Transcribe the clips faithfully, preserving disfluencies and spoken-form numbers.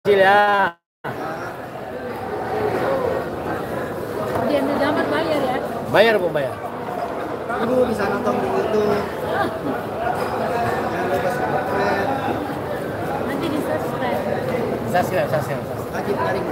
Kecil ya. Diambil gambar bayar ya? Bayar Bu, bayar. Ibu bisa nonton di YouTube. Jangan lupa subscribe. Nanti di subscribe. Subscribe, subscribe. Wajib tarik.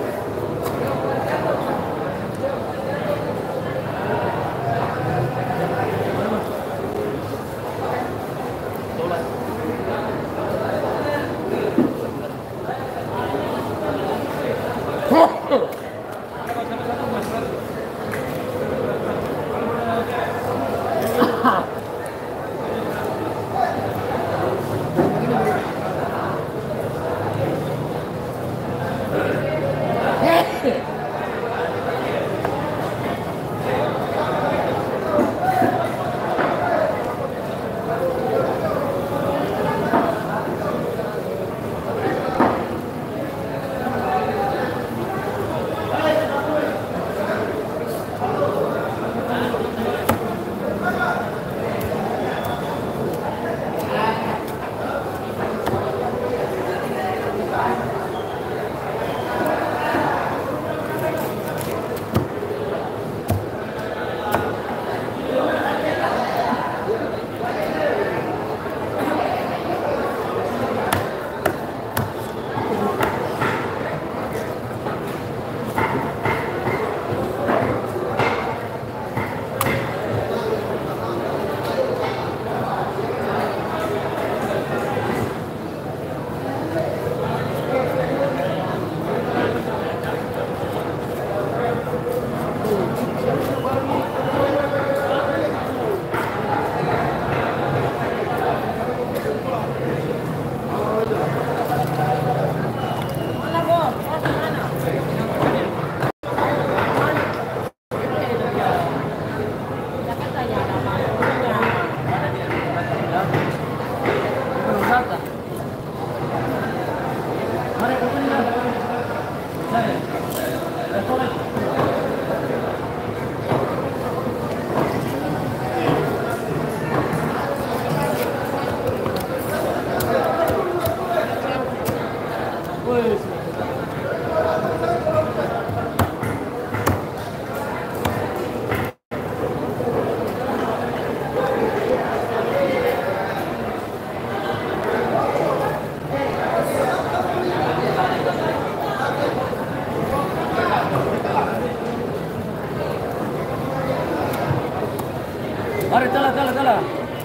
Mari, telah, telah, telah.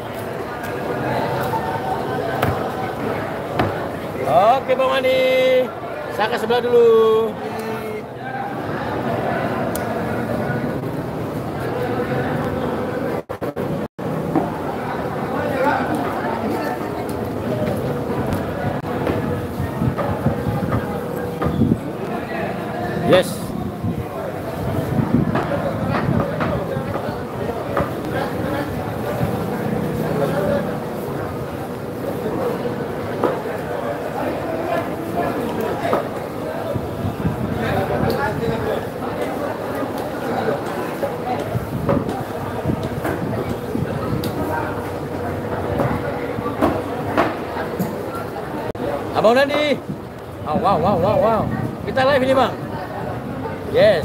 Oke, Bang Mani. Saya ke sebelah dulu. Yes. Abang Nandi. Oh, wow, wow, wow, wow. Kita live ini, Bang. Yes.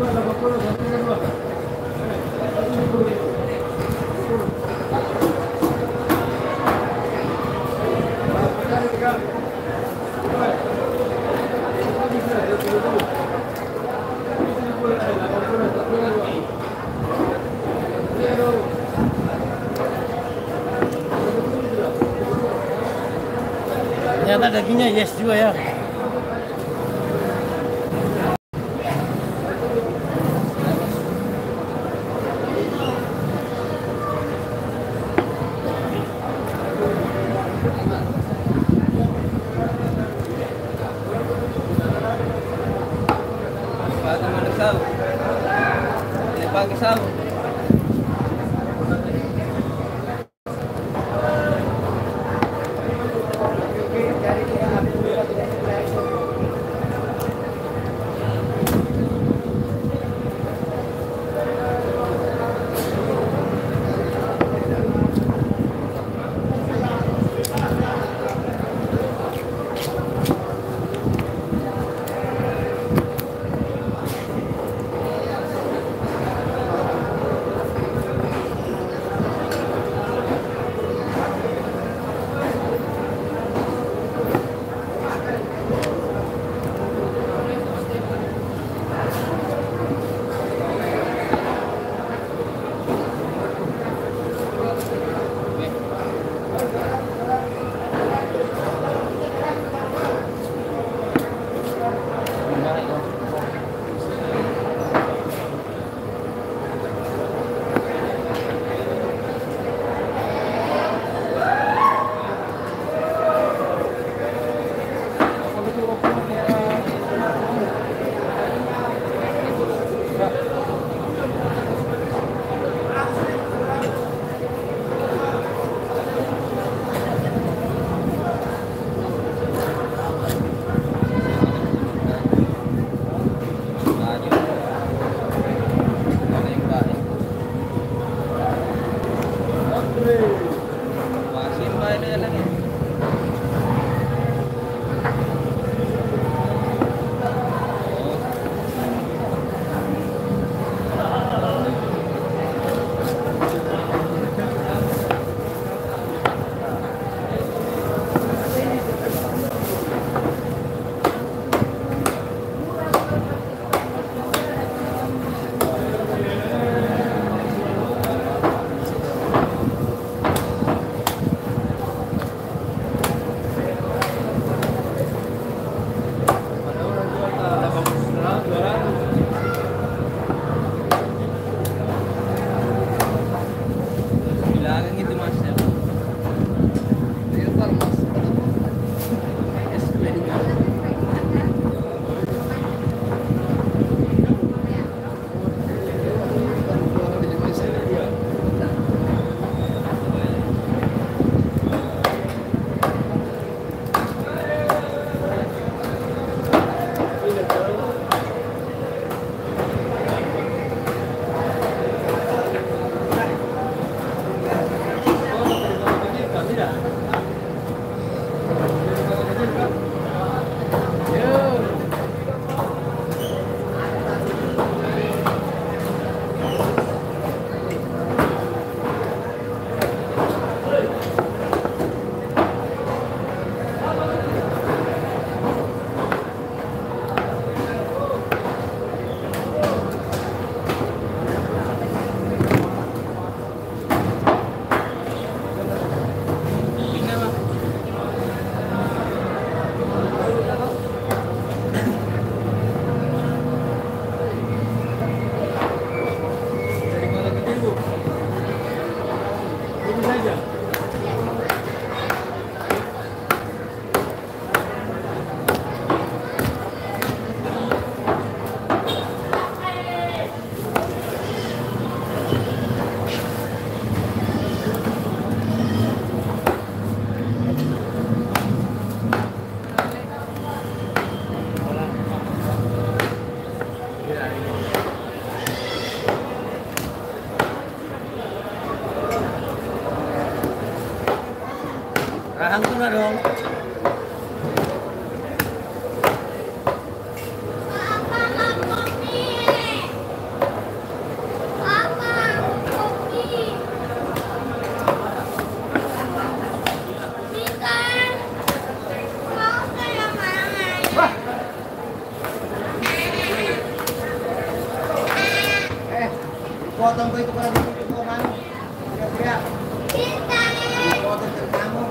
Ternyata dagingnya yes juga ya. Rahang tuna dong. Potong ko itu para dito ko man. Kaya kaya. Potong terkamu.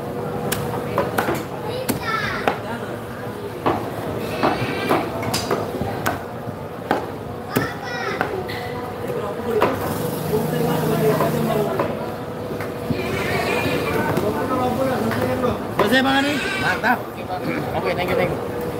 Selesai Bang Ani? Mantap. Oke, thank you, thank you.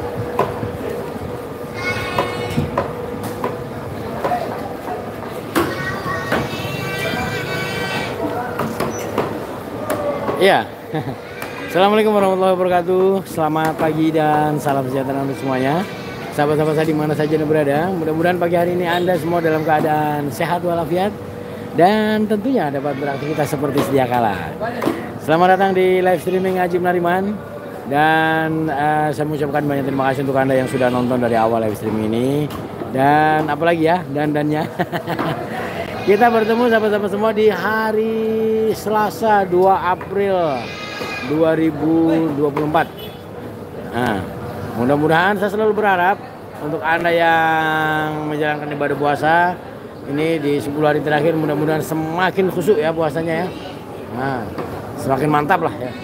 Iya. Assalamualaikum warahmatullahi wabarakatuh. Selamat pagi dan salam sejahtera untuk semuanya. Sahabat-sahabat saya di mana saja Anda berada, mudah-mudahan pagi hari ini Anda semua dalam keadaan sehat walafiat dan tentunya dapat beraktivitas seperti sedia kala. Selamat datang di live streaming Ajib Nariman. Dan uh, saya mengucapkan banyak terima kasih untuk Anda yang sudah nonton dari awal live streaming ini. Dan apalagi ya, dan-dannya. Kita bertemu sahabat-sahabat semua di hari Selasa dua April dua ribu dua puluh empat. Nah, mudah-mudahan saya selalu berharap untuk Anda yang menjalankan ibadah puasa ini di sepuluh hari terakhir mudah-mudahan semakin khusyuk ya puasanya ya. Nah, semakin mantap lah ya.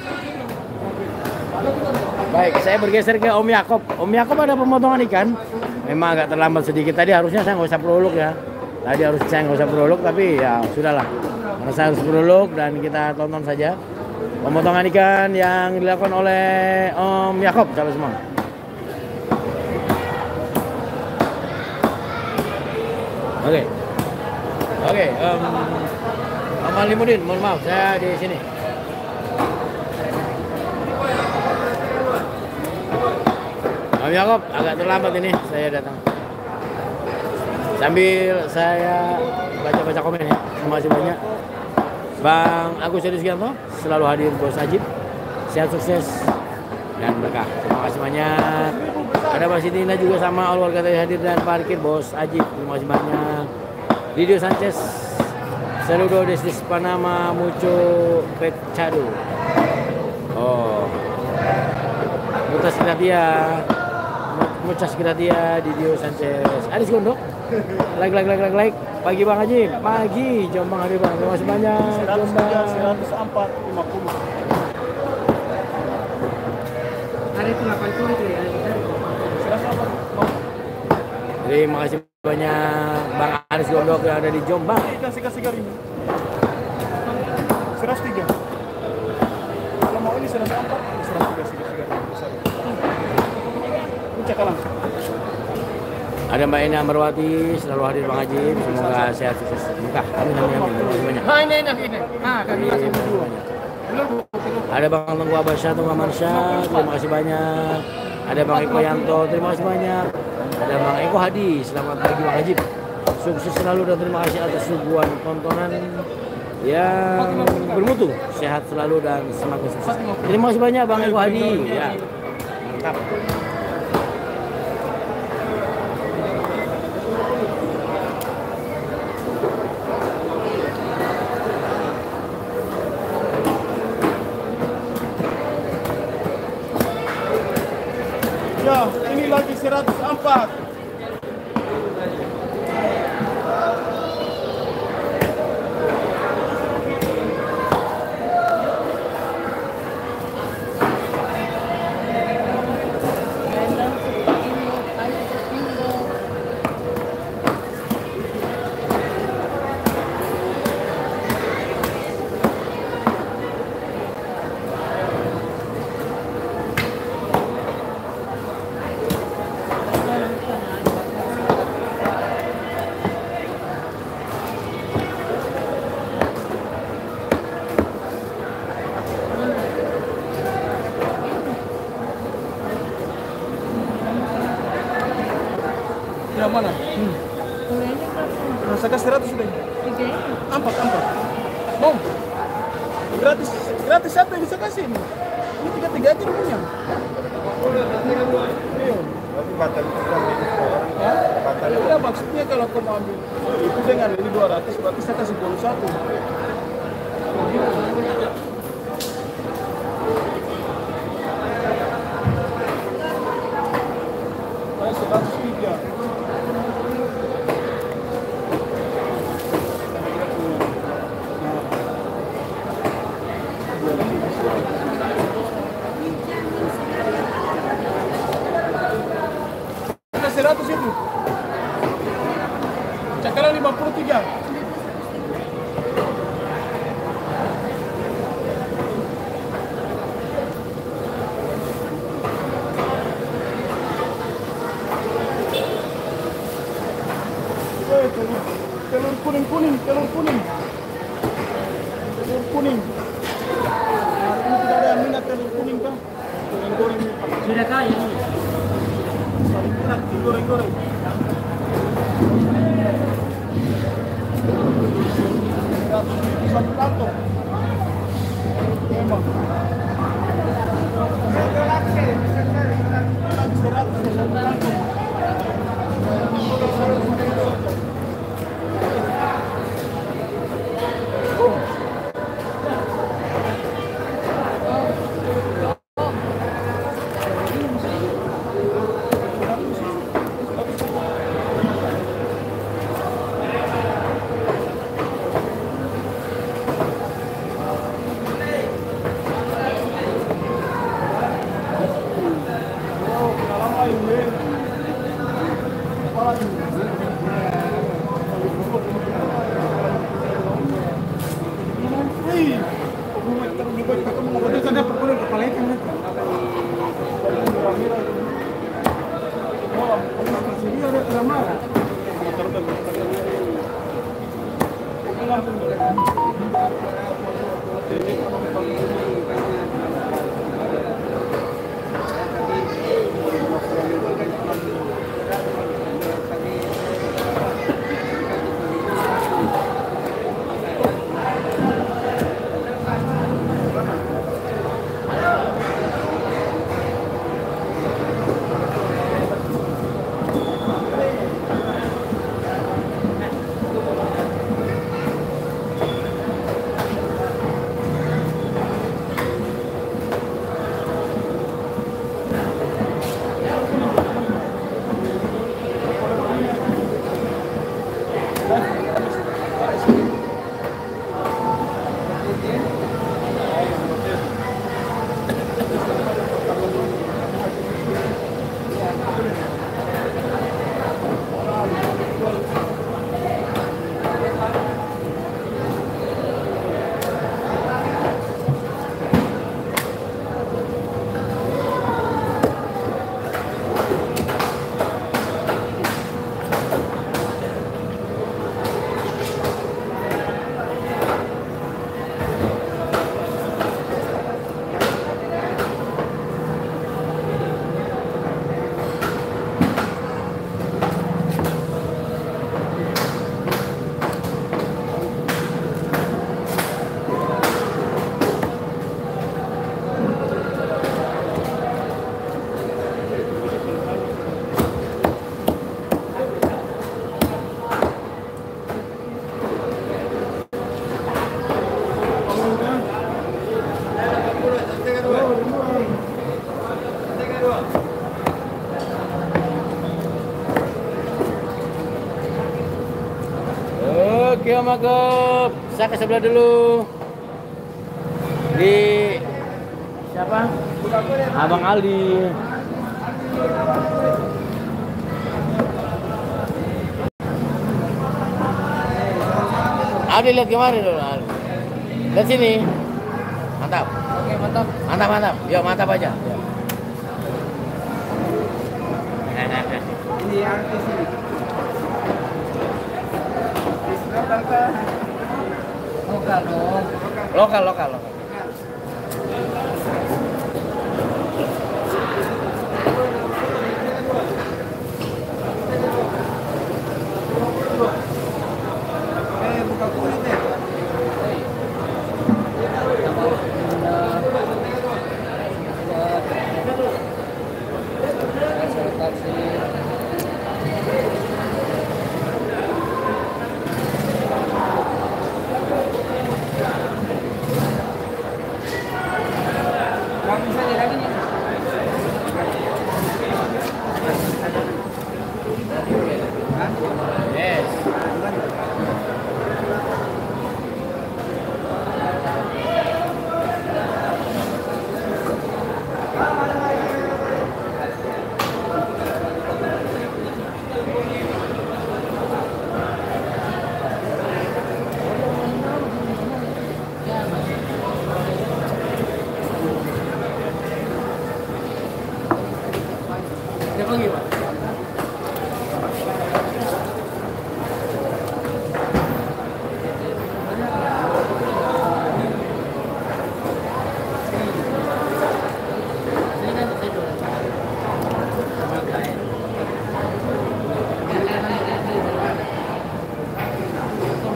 Baik, saya bergeser ke Om Yakob. Om Yakob ada pemotongan ikan. Memang agak terlambat sedikit tadi, harusnya saya nggak usah prolog ya. Tadi harus saya nggak usah prolog, tapi ya sudahlah. Karena saya harus prolog dan kita tonton saja pemotongan ikan yang dilakukan oleh Om Yakob, sahabat semua. Oke, oke. Um, Om Alimuddin, mohon maaf, saya di sini. Om Yakob, agak terlambat ini saya datang. Sambil saya baca-baca komen ya. Terima kasih banyak. Bang Agus Yudhisgianto selalu hadir Bos Ajib. Sehat, sukses dan berkah. Terima kasih banyak. Ada Mbak Sitina juga sama all warga tadi hadir dan parkir Bos Ajib. Terima kasih banyak. Didio Sanchez, saludo desde Panama, mucho pechado. Oh, muchas gracias. Muchas gracias Didio Sanchez. Aris Gondok. Like, like, like, like, like. Pagi Bang Haji, pagi Jombang hari Bang. Terima kasih banyak. Jombang. seratus empat lima puluh. Hari itu delapan puluh itu ya. Terima kasih banyak Bang Aris Gondok yang ada di Jombang. Kasih kasih garing. seratus tiga. Kalau mau ini seratus empat, seratus tiga sih garing. Cek langsung. Ada Mbak Ina Marwati selalu hadir Bang Haji, semoga sehat sukses berkah. Amin amin amin. Terima kasih banyak. Nah ini ini ini. Nah kami kasih dulu. Ada Bang Tengku Abasyah, Tengku Amansyah, terima kasih banyak. Ada Bang Eko Yanto, terima kasih banyak. Ada Bang Eko Hadi, selamat pagi Bang Haji. Sukses selalu dan terima kasih atas suguhan tontonan yang bermutu. Sehat selalu dan semakin sukses. Terima kasih banyak Bang Eko Hadi. Ya, mantap. Ya, ini lagi seratus empat. Yang mana? Hmm. Kuliahnya berapa? Rasakan seratus sudah. Tiga ya? Empat, empat. Mau? Gratis, gratis satu yang bisa kasih ini. Ini tiga tiga aja punya. Iya. Tapi batal itu kan Ya? Iya, maksudnya kalau kau mau ambil itu dengan ini dua ratus, berarti saya kasih bonus satu. Saya seratus tiga. Sekarang lima puluh tiga. Eh, telur, telur kuning kuning, telur kuning, telur kuning. Hari ini tidak ada yang minat telur kuning kan? Goreng-goreng ini. Sudah kaya ini. Paling enak digoreng-goreng. Satu kantong. Memang. Seratus satu kantong. Oke Om Akep, saya ke sebelah dulu. Di siapa? Abang Aldi. Aldi lihat kemarin dulu Aldi. Lihat sini. Mantap. Oke, mantap. Mantap mantap. Yuk mantap aja. Ini artis ini. Lokal dong. Lokal lokal lokal. Eh, buka kulit ya.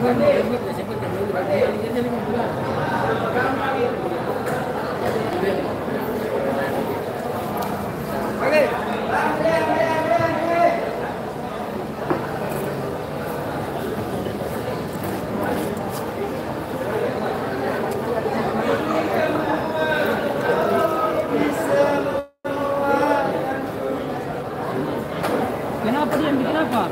Kenapa dia bikin apa?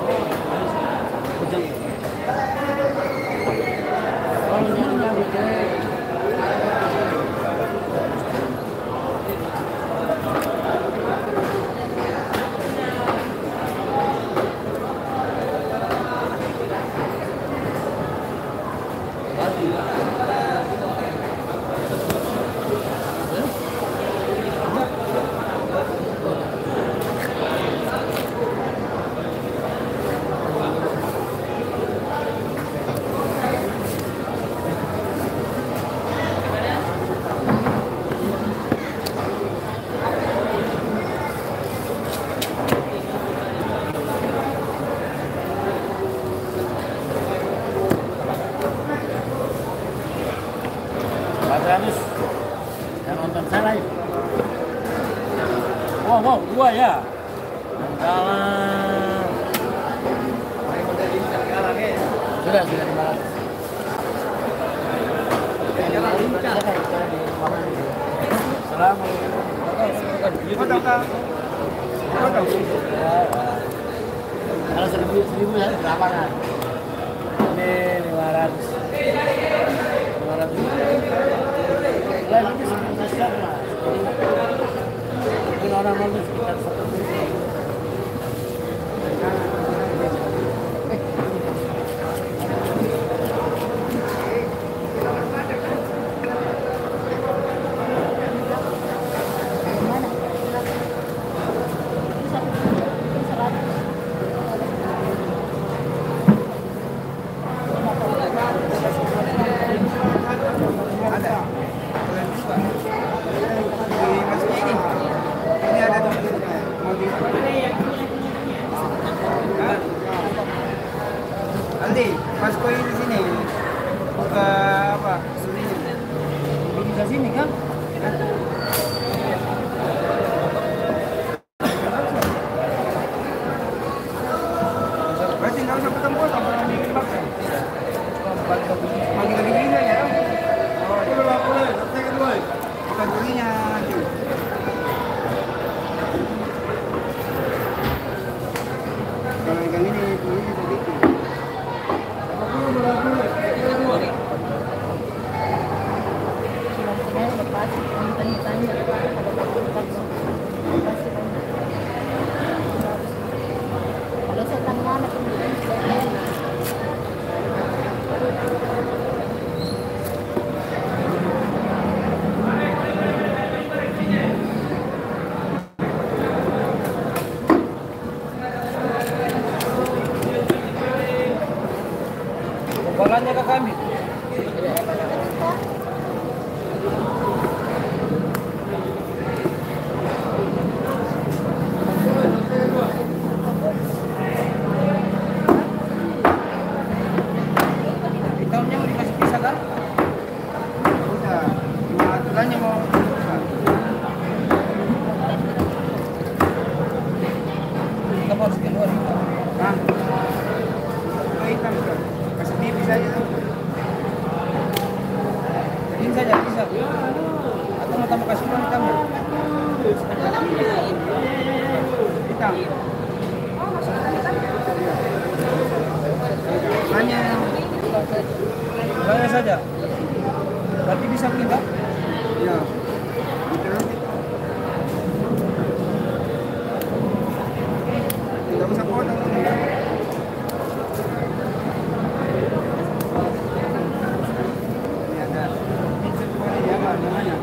empat ratus yang nonton saya live. Wow, wow, dua ya. Salam. Sudah, sudah lima ratus. Assalamualaikum. Foto kak. Foto. Kalau seribu seribu ya berapa kan? Ini lima ratus. Lima ratus. Lah ini sebelum saya mas. Mungkin orang nonton sekitar satu ribu. Aldi, pas kau di sini, buka apa? Bikin ke sini kan? Berarti nggak usah ketemu sama orang bikin bakso. Bagi lagi bisa ya? Oh, itu berapa boleh? Saya kan boleh. Bukan durinya. Kalau ikan ini, ini sedikit. Kalau saya tanya anak Balanya ke kami. Hitamnya mau dikasih pisah kan? Udah, cuma aturannya mau. Kamu harus keluar. Nah, itu hitam kan? Kasih tipis aja tuh. Ini saja bisa. Atau mau tambah kasih uang tambah. Hitam. Hanya Balanya saja. Berarti bisa pindah. ya. Gitu nanti. Tidak usah potong. Ini ada. Ini apa namanya?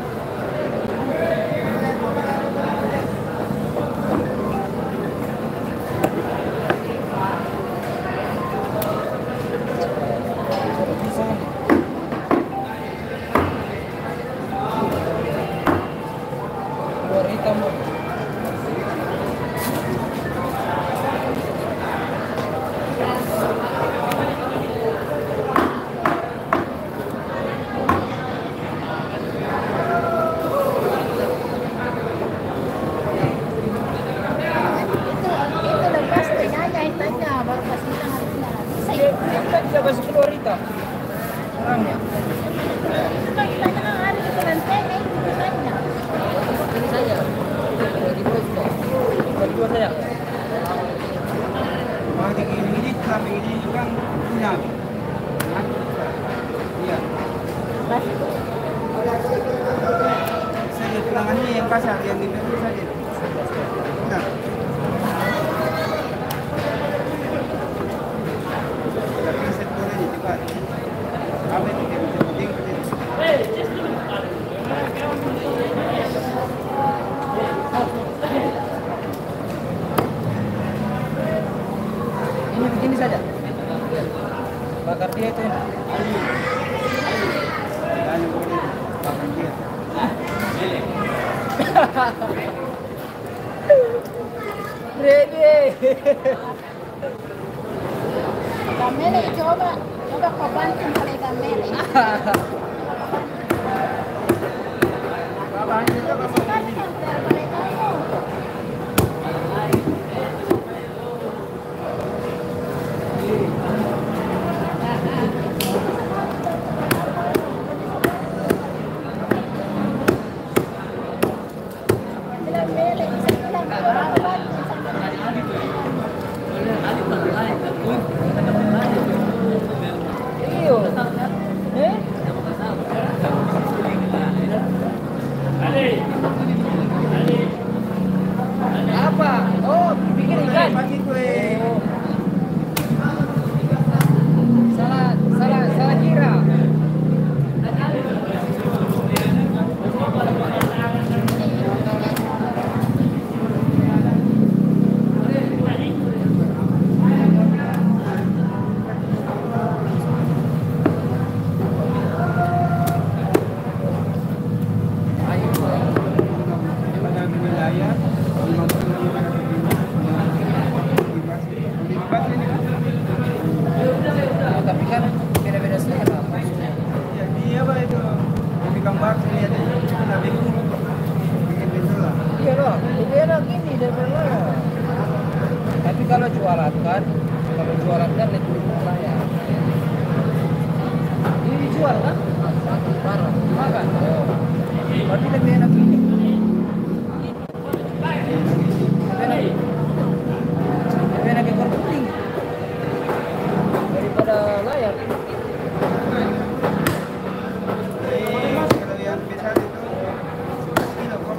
Kita tidak masuk keluar itu. Orangnya. Kita tanyakan hari kita lantai, ini tanya. Ini saja. Bagi dua juga. Bagi dua saja. Bagi ini ini kami ini juga punya. Iya. Pas Saya pulangannya yang pasar yang di Batu saja. Nah. Tapi sektor ini juga. Apa itu yang penting penting. Ini begini saja. Bakar dia itu. Jangan boleh bakar dia. Ready. kamele coba, coba kau banting kali kamele. Sekali kan kali kamu. Kamele bisa bilang orang banting sama Iyo. Eh? Apa? Oh, bikin ikan. Oh. Salah, salah, salah kira. Tapi kan beda-beda selera. Ya dia apa itu? Lebih gambar saya ada lebih bikin betul lah. Iya loh, lebih enak gini daripada layar. Tapi kalau jualan kan, kalau jualan kan lebih murah ya. Ini dijual kan? Parah, makan. Oh. Berarti lebih enak ini. Lebih enak. Lebih enak ekor kuning daripada layar. Kalau yang besar itu sebelas kilo kok.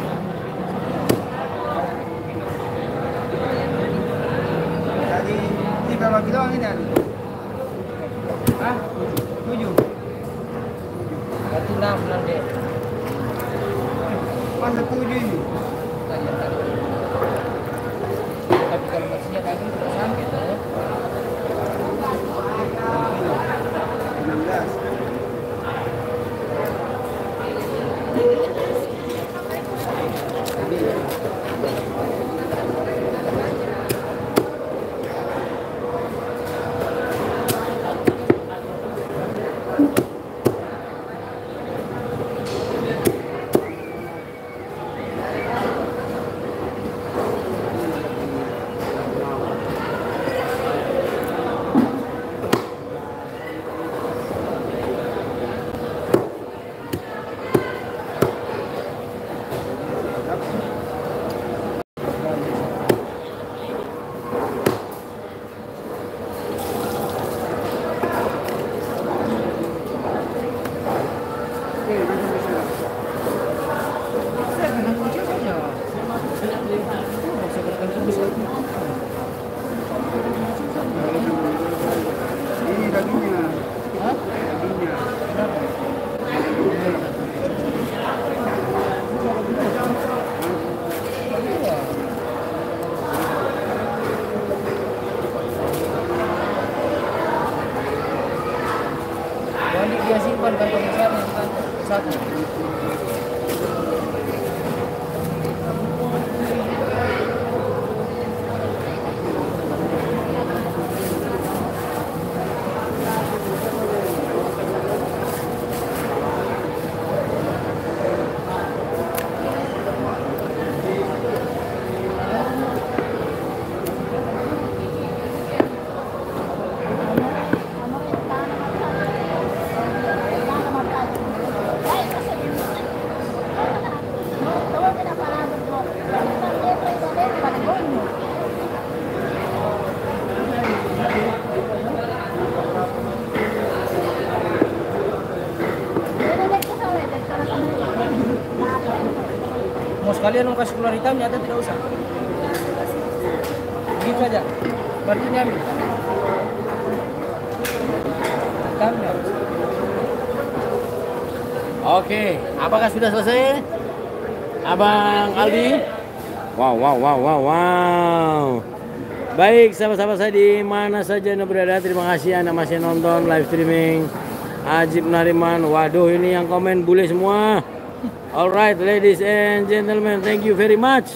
Jadi ini berapa kilo ini ada? Hah? Tujuh. Berarti enam nanti. Masa tujuh ini? Tadi tadi. Tapi kalau masihnya kaki tidak sampai tuh. enam belas. Ini dagingnya. Hah? Dagingnya. Wali dia simpan kantong besarnya di kantor satu. Kamar Kalian mau kasih keluar hitamnya atau tidak usah? Begitu aja. Berarti ini ambil. Hitamnya. Oke, apakah sudah selesai? Abang Aldi? Wow, wow, wow, wow, wow. Baik, sahabat-sahabat saya di mana saja Anda berada, terima kasih Anda masih nonton live streaming Ajib Nariman. Waduh, ini yang komen bule semua. Alright, ladies and gentlemen, thank you very much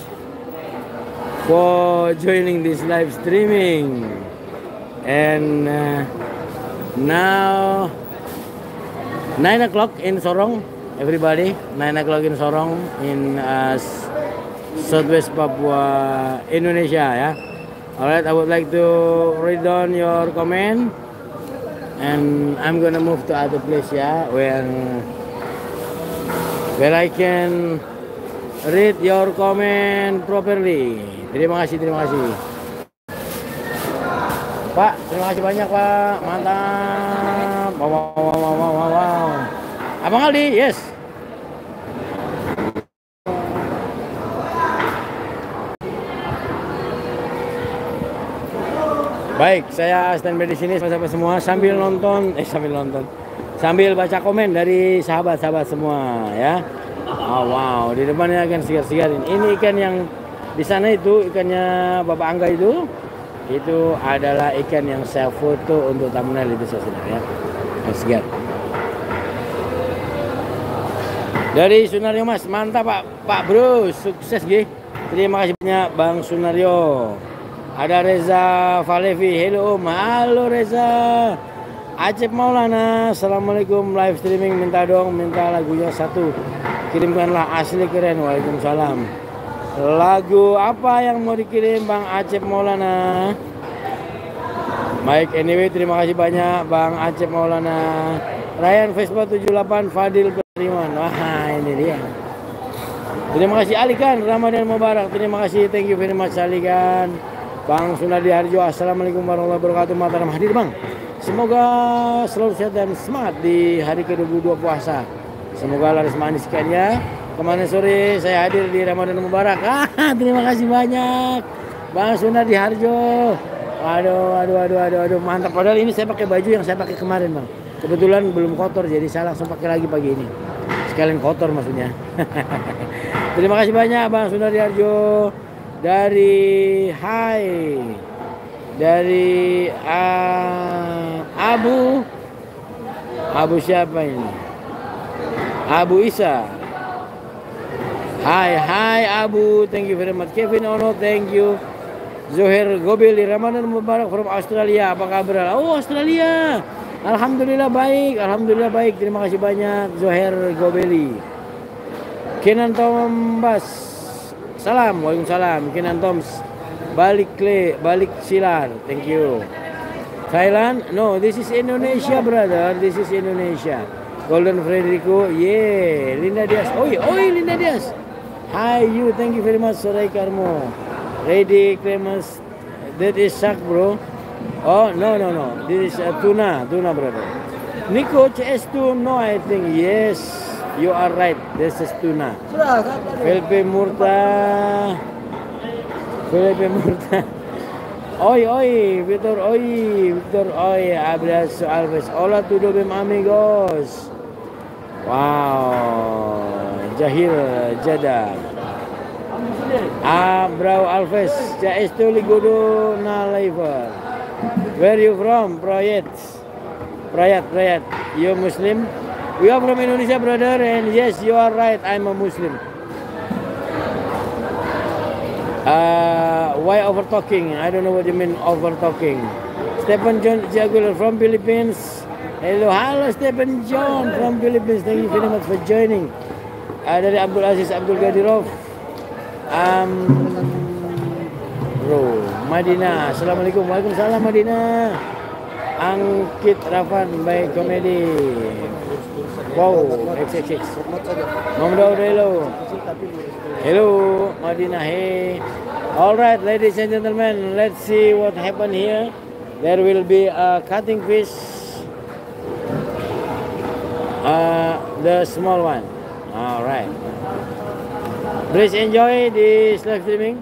for joining this live streaming. And uh, now nine o'clock in Sorong, everybody. nine o'clock in Sorong in uh, Southwest Papua, Indonesia, ya. Alright, I would like to read down your comment, and I'm gonna move to other place, ya, where where I can read your comment properly. Terima kasih, terima kasih, Pak. Terima kasih banyak, Pak. Mantap. Wow, wow, wow, wow, wow, wow. Abang Aldi, yes. Baik, saya standby di sini sahabat semua sambil nonton, eh sambil nonton, sambil baca komen dari sahabat-sahabat semua, ya. Oh, wow, di depannya akan segar-segarin. Ini ikan yang di sana itu ikannya Bapak Angga itu, itu adalah ikan yang saya foto untuk thumbnail itu, saudara, ya. Yang segar. Dari Sunario Mas, mantap Pak, Pak Bro, sukses gih. Terima kasih banyak Bang Sunario. Ada Reza Falevi, hello Om, halo Reza. Acep Maulana, assalamualaikum, live streaming, minta dong, minta lagunya satu, kirimkanlah, asli keren. Waalaikumsalam. Lagu apa yang mau dikirim Bang Acep Maulana? Baik, anyway, terima kasih banyak Bang Acep Maulana. Ryan Facebook tujuh delapan, Fadil Beriman, wah ini dia. Terima kasih Alikan, Ramadan Mubarak, terima kasih, thank you very much Alikan. Bang Sunardi Harjo, assalamualaikum warahmatullahi wabarakatuh. Mataram hadir Bang. Semoga selalu sehat dan semangat di hari ke dua puluh dua puasa. Semoga laris manis ikannya. Kemarin sore saya hadir di Ramadan Mubarak. Ah, terima kasih banyak Bang Sunardi Harjo. Aduh, aduh, aduh, aduh, aduh, mantap. Padahal ini saya pakai baju yang saya pakai kemarin Bang. Kebetulan belum kotor, jadi saya langsung pakai lagi pagi ini. Sekalian kotor maksudnya. Terima kasih banyak Bang Sunardi Harjo. Dari Hai, dari uh, Abu Abu siapa ini? Abu Isa. Hai, hai Abu, thank you very much. Kevin Ono, thank you. Zoher Gobeli, Ramadan Mubarak from Australia. Apa kabar? Oh, Australia. Alhamdulillah baik, alhamdulillah baik. Terima kasih banyak Zoher Gobeli. Kenan Tombas, salam, waalaikumsalam. Kenan Toms, balik kle, balik silar, thank you. Thailand, no, this is Indonesia brother, this is Indonesia. Golden Frederico, yeah. Linda Diaz, oi, oi Linda Diaz. Hi you, thank you very much Sorai Karmo. Ready Clemens, that is shark bro. Oh no no no, this is uh, tuna, tuna brother. Nico C S two, no I think yes. You are right, this is tuna. Felipe Murta, Felipe Murta. Oi, oi, Victor, oi, Victor, oi, Abrazo Alves. Hola tudo bem amigos. Wow, Jahir Jada. Abrao Alves, ja estou ligado na live. Where you from? Proyet, Proyet, Proyet. You Muslim? We are from Indonesia, brother, and yes, you are right. I'm a Muslim. Uh, why over talking? I don't know what you mean over talking. Stephen John Jaguar from Philippines. Hello, hello, Stephen John from Philippines. Thank you very much for joining. Uh, dari Abdul Aziz Abdul Gadirov. Um, bro, Madinah. Assalamualaikum. Waalaikumsalam Madinah. Angkit Rafan by Komedi. Wow, X X X. Mamdo hello. Hello, Madinah. Hey. All right, ladies and gentlemen, let's see what happened here. There will be a cutting fish. Uh, the small one. All right. Please enjoy this live streaming.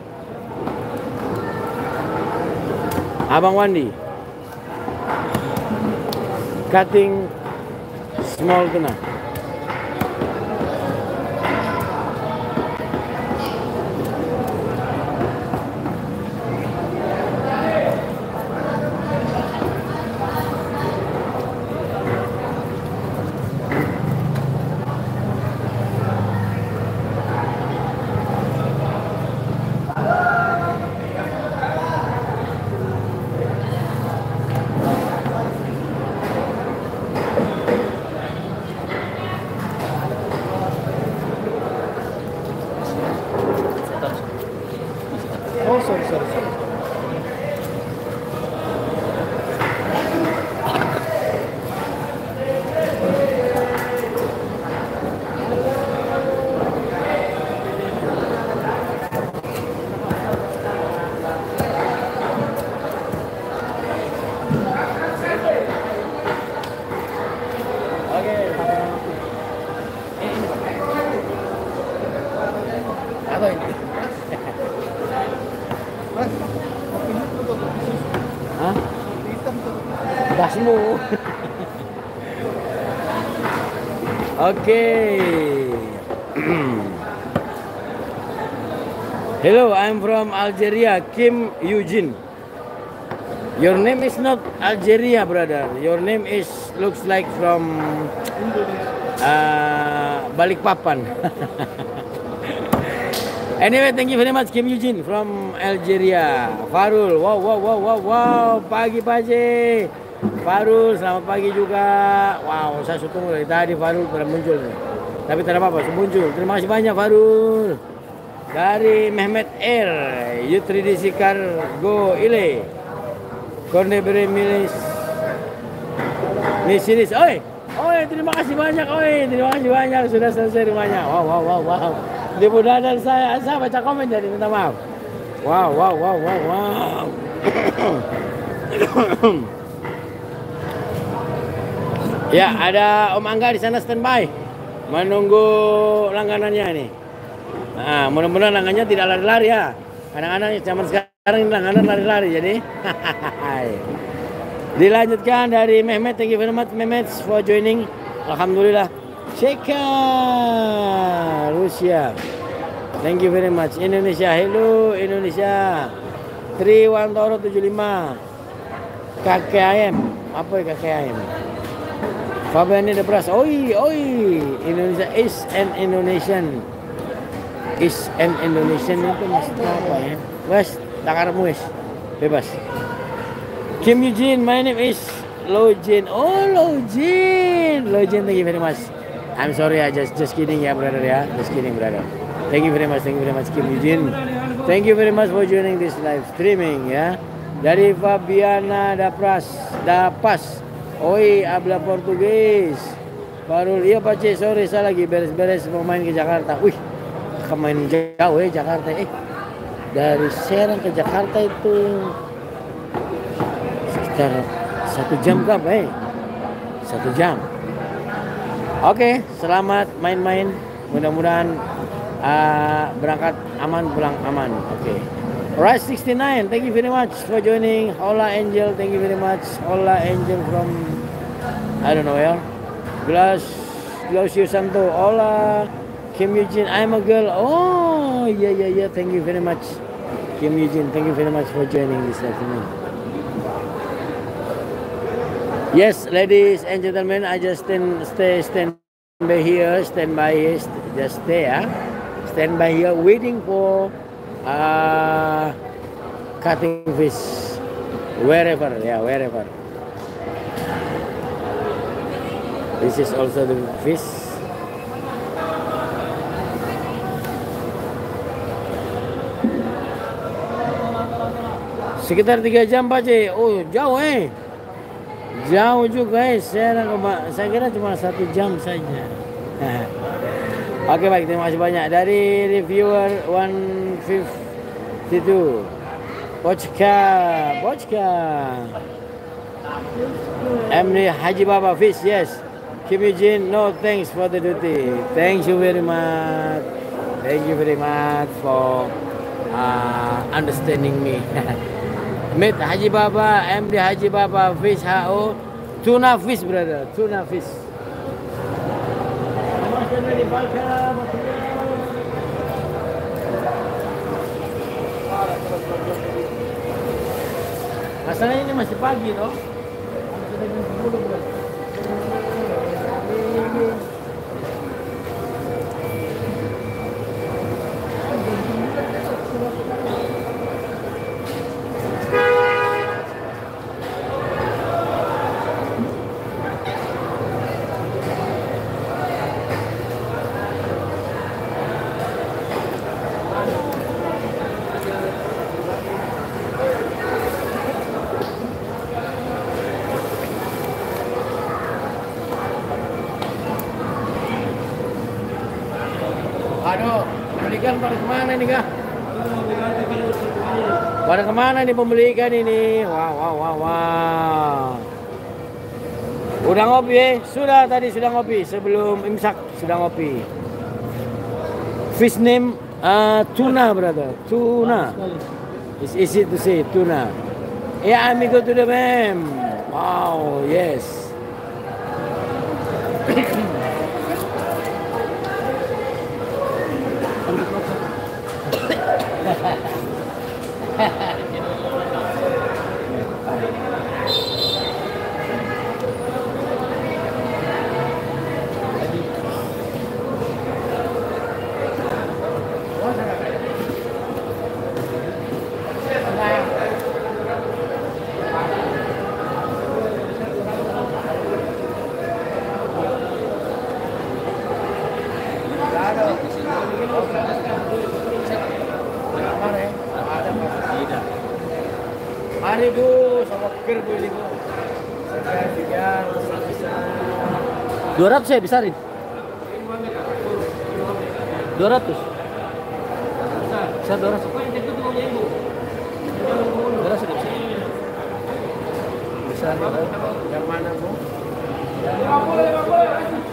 Abang Wandi cutting small tuna. Oh, sorry, sorry, sorry. Apa ini? Mas, ini tuh tuh, Hah? hitam tuh. Basmu. Oke. Hello, I'm from Algeria, Kim Eugene. Your name is not Algeria, brother. Your name is looks like from uh, Balikpapan. Anyway, thank you very much, Kim Eugene from Algeria. Farul, wow, wow, wow, wow, wow. Pagi pagi. Farul, selamat pagi juga. Wow, saya suka dari tadi Farul pernah muncul nih. Tapi tidak apa-apa, muncul. Terima kasih banyak Farul. Dari Mehmet R, U tiga D C Cargo Ile. Konde beri milis. Misilis, oi. Oi, terima kasih banyak, oi. Terima kasih banyak sudah selesai rumahnya. Wow, wow, wow, wow. Di budadan saya, saya baca komen jadi minta maaf. Wow, wow, wow, wow, wow. Ya, ada Om Angga di sana standby, menunggu langganannya nih. Nah, mudah-mudahan langganannya tidak lari-lari ya. Kadang-kadang zaman sekarang ini langganan lari-lari jadi. Dilanjutkan dari Mehmet, thank you very much Mehmet for joining. Alhamdulillah. Cheka Rusia, thank you very much. Indonesia, hello Indonesia. Triwan Toro tujuh lima. K K I M, apa ya K K I M? Fabiani de Bras, oi oi. Indonesia is an Indonesian. Is an Indonesian itu maksudnya apa ya? Wes, takarmu wes, bebas. Kim Eugene, my name is Lojin. Oh Lojin, Lojin, thank you very much. I'm sorry, I just just kidding ya brother ya, just kidding brother. Thank you very much, thank you very much Kim Eugene. Thank you very much for joining this live streaming ya. Dari Fabiana Dapras, Dapas, oi habla Portugis. Baru iya Pak C, sorry saya lagi beres-beres mau main ke Jakarta. Wih, kemain jauh ya Jakarta. Eh, dari Serang ke Jakarta itu sekitar satu jam kah, eh? Satu jam. Oke, selamat main-main. Mudah-mudahan uh, berangkat aman, pulang aman. Oke. Right sixty-nine, thank you very much for joining. Hola Angel, thank you very much. Hola Angel from I don't know ya. Glass Glacio Santo. Hola Kim Eugene, I'm a girl. Oh, yeah yeah yeah. Thank you very much. Kim Eugene, thank you very much for joining this afternoon. Yes, ladies and gentlemen, I just stand, stay, stand by here, stand by here, just stay, huh? Stand by here, waiting for uh, cutting fish, wherever, yeah, wherever. This is also the fish. Sekitar tiga jam Pak C. Oh, jauh eh. Jauh juga eh, saya, saya kira cuma satu jam saja. Oke baik, terima kasih banyak. Dari reviewer one fifty-two, Pochka, Pochka, Emri Haji Baba Fish, yes. Kim Eugene, no thanks for the duty. Thank you very much. Thank you very much for uh, understanding me. Meet Haji Baba, M D Haji Baba, fish H O, tuna fish brother, tuna fish. Masalahnya ini masih pagi toh. Aduh, pembelikan pada kemana nih kah? Pada kemana nih pembelikan ini? Wow, wow, wow, wow. Udah ngopi ya? Sudah tadi sudah ngopi sebelum imsak sudah ngopi. Fish name uh, tuna brother, tuna. It's easy to say tuna. Yeah, amigo to the mem. Wow, yes. Mari bu, sama kir bu ini bu. Sekian, sekian, dua ratus ya besarin. Dua ratus. Besar dua ratus. Dua ratus besar. Besar. Yang mana bu? Lima puluh, lima puluh.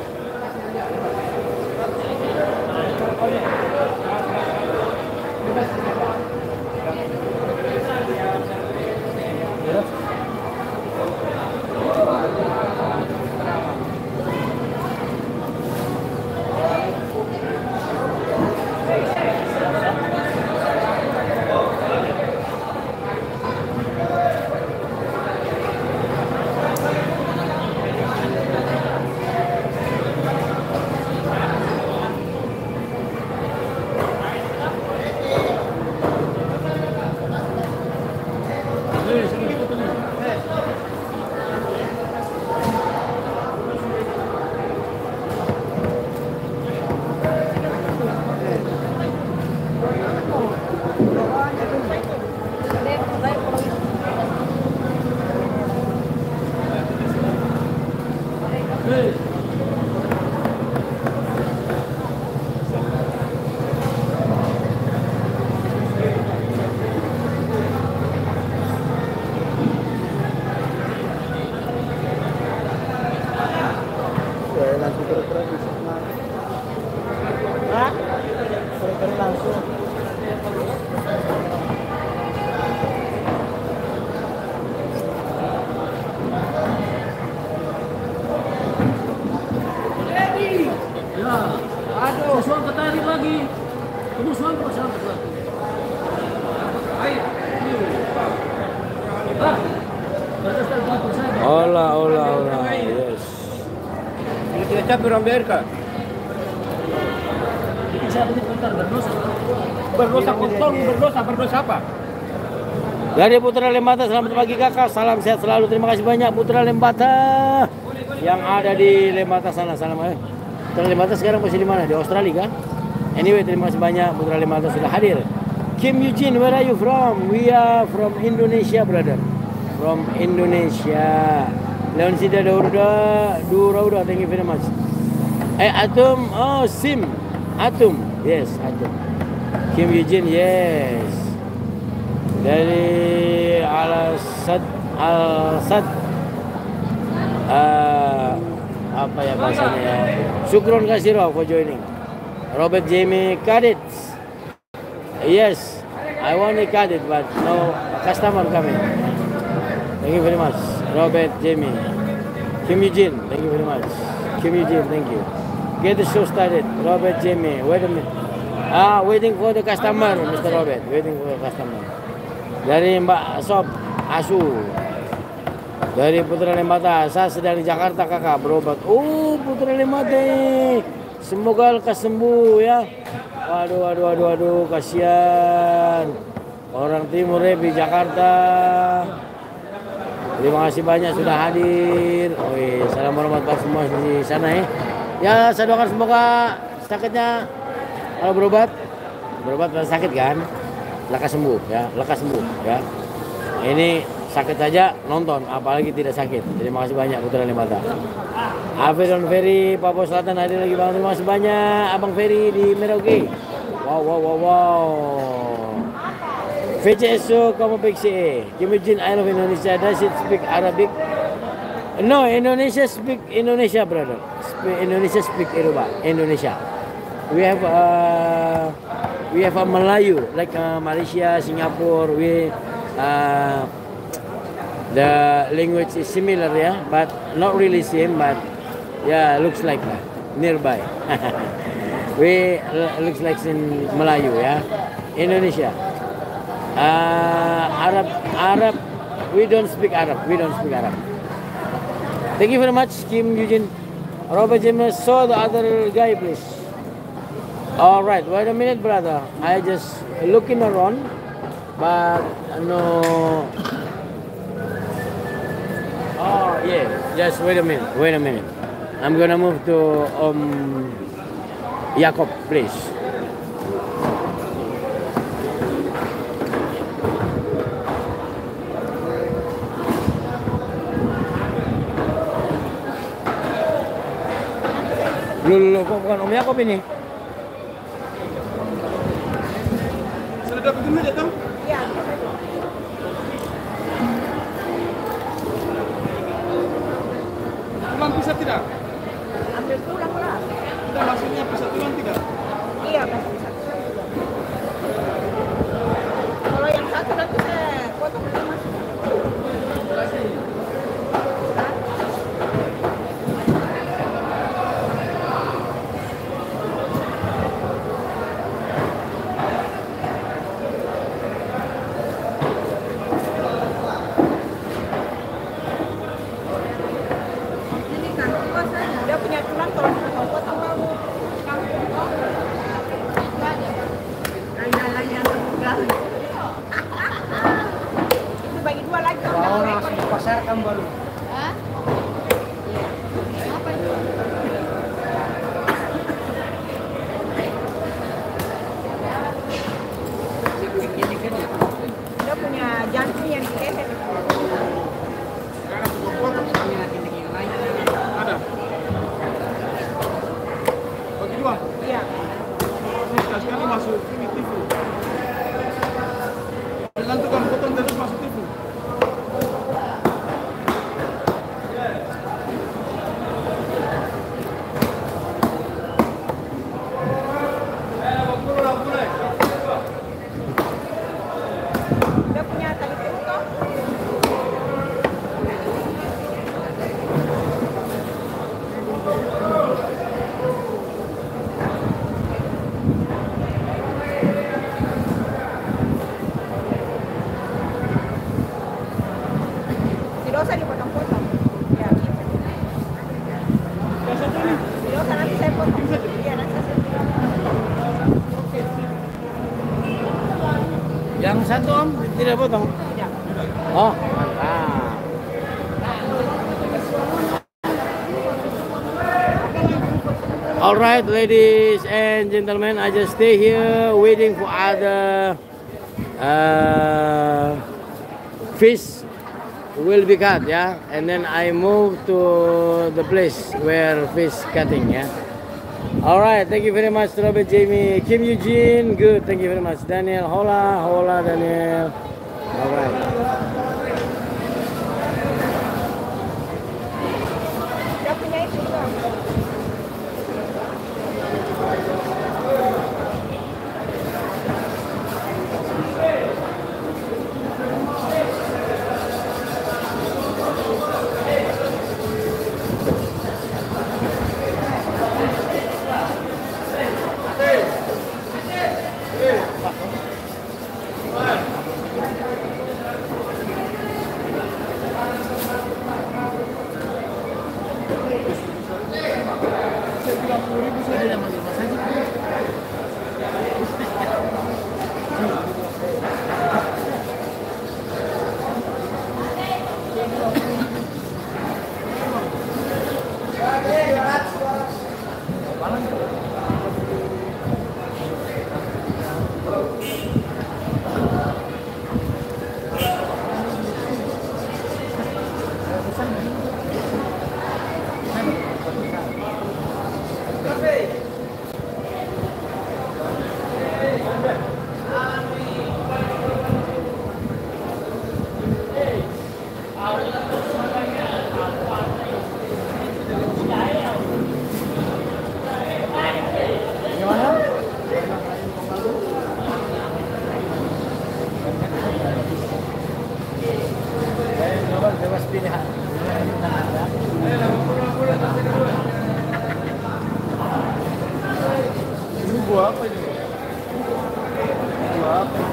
Olah, olah, olah, yes. Ini tidak capek orang biarkan. Berdosa kotor, berdosa, berdosa apa? Dari Putra Lembata, selamat pagi kakak, salam sehat selalu, terima kasih banyak Putra Lembata yang ada di Lembata sana, salam eh. Putra Lembata sekarang masih di mana? Di Australia kan? Anyway, terima kasih banyak Putra Lembata sudah hadir. Kim Eugene, where are you from? We are from Indonesia, brother. From Indonesia. Leoncida Dauda, Durauda, thank you very much. Eh, Atum, oh Sim, Atum, yes, Atum. Kim Eugene, yes. Dari Al-Sad, Al-Sad, uh, apa ya bahasanya ya? Syukron kasih roh for joining. Robert Jamie cut it. Yes, I want to cut it, but no customer coming. Thank you very much, Robert Jamie. Kim Eugene, thank you very much. Kim Eugene, thank you. Get the show started, Robert Jamie. Wait a minute. Ah, waiting for the customer, Mister Robert. Waiting for the customer. Dari Mbak Sob Asu. Dari Putra Lembata. Saya sedang di Jakarta kakak berobat. Oh, Putra Lembata. Semoga lekas sembuh ya. Waduh, waduh, waduh, waduh, kasihan orang timur ya di Jakarta. Terima kasih banyak sudah hadir. Oke, salam hormat buat semua di sana ya. Ya, saya doakan semoga sakitnya kalau berobat, berobat pada sakit kan, lekas sembuh ya, lekas sembuh ya. Ini sakit saja nonton, apalagi tidak sakit. Terima kasih banyak Putra Lembata. Afidon Ferry, Papua Selatan hadir lagi bang. Terima kasih banyak Abang Ferry di Merauke. Wow, wow, wow, wow. V C S O kamu P C E. Kim Eugene, I love Indonesia. Does it speak Arabic? No, Indonesia speak Indonesia, brother. Speak, Indonesia speak Eropa. Indonesia. We have uh, we have a Melayu like uh, Malaysia, Singapore. We uh, the language is similar, yeah, but not really same, but yeah, looks like that nearby. We uh, looks like in Melayu, yeah. Indonesia. Uh, Arab, Arab. We don't speak Arab. We don't speak Arab. Thank you very much, Kim Eugene. Robert James, saw the other guy, please. All right, wait a minute, brother. I just looking around, but no. Oh yeah, just wait a minute. Wait a minute. I'm gonna move to um Jacob, please. Loh, loh, kok bukan Om Yakob ini? Sudah dapat dulu datang? Iya. Tulang bisa tidak? Ambil tulang lah. Tidak, maksudnya bisa tulang tidak? Iya, masih bisa. Kalau yang satu nanti saya potong dulu mas. Dia punya tulang kalau mau potong kamu. Lain-lain tunggal. Itu bagi dua lagi. Wow, langsung ke pasar kamu baru. Hah? Apa itu? Dia punya jantung yang diketek. Ada. Bagi dua. Iya. Ini sekali masuk ini T V. Dan tukang potong terus masuk T V. Dia punya tali punggung. Tidak usah dipotong-potong. Ya, gitu. Yang satu ini. Tidak usah nanti saya potong. Iya, nanti saya potong. Yang satu Om tidak potong. Tidak. Oh, mantap. All right, ladies and gentlemen, I just stay here waiting for other uh, fish will be cut, yeah, and then I move to the place where fish cutting, yeah. All right, thank you very much, Robert Jamie, Kim Eugene, good, thank you very much, Daniel, hola, hola, Daniel. All right. Dia punya itu. Saya bilang sepuluh ribu saja yang manggil Mas Haji. Bebas pilihan. Ini buah apa ini? Buah apa?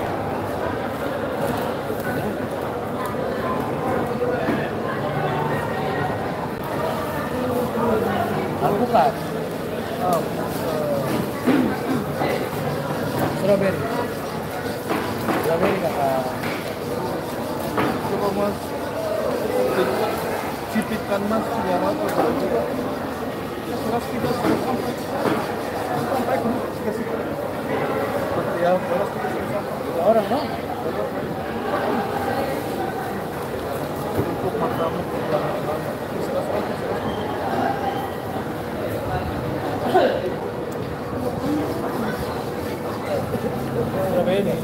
Alpukat. Oh, Strawberry. Strawberry kakak. coba Mas cipitkan Mas yang apa? Seras tiga, seras empat. Sampai ke kasih. Ya, seras tiga, seras empat. Tiga orang dong. Untuk makamu yang seras empat, seras tiga. Strawberry.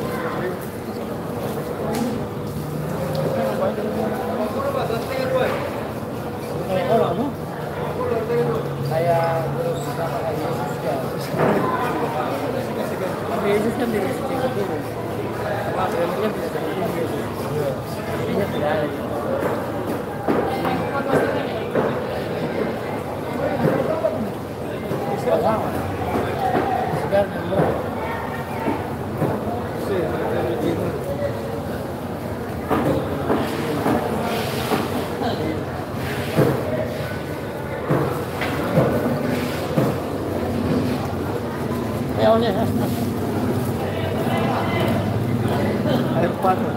Kayak orang tuh. Kayak terus sama kayak Yesus ya. Tapi Yesus kan tidak setinggi dulu. Sama Abraham kan tidak setinggi Yesus. Jadinya tidak ada. Sama. Segar dan murah. Ya, oleh. Air panas.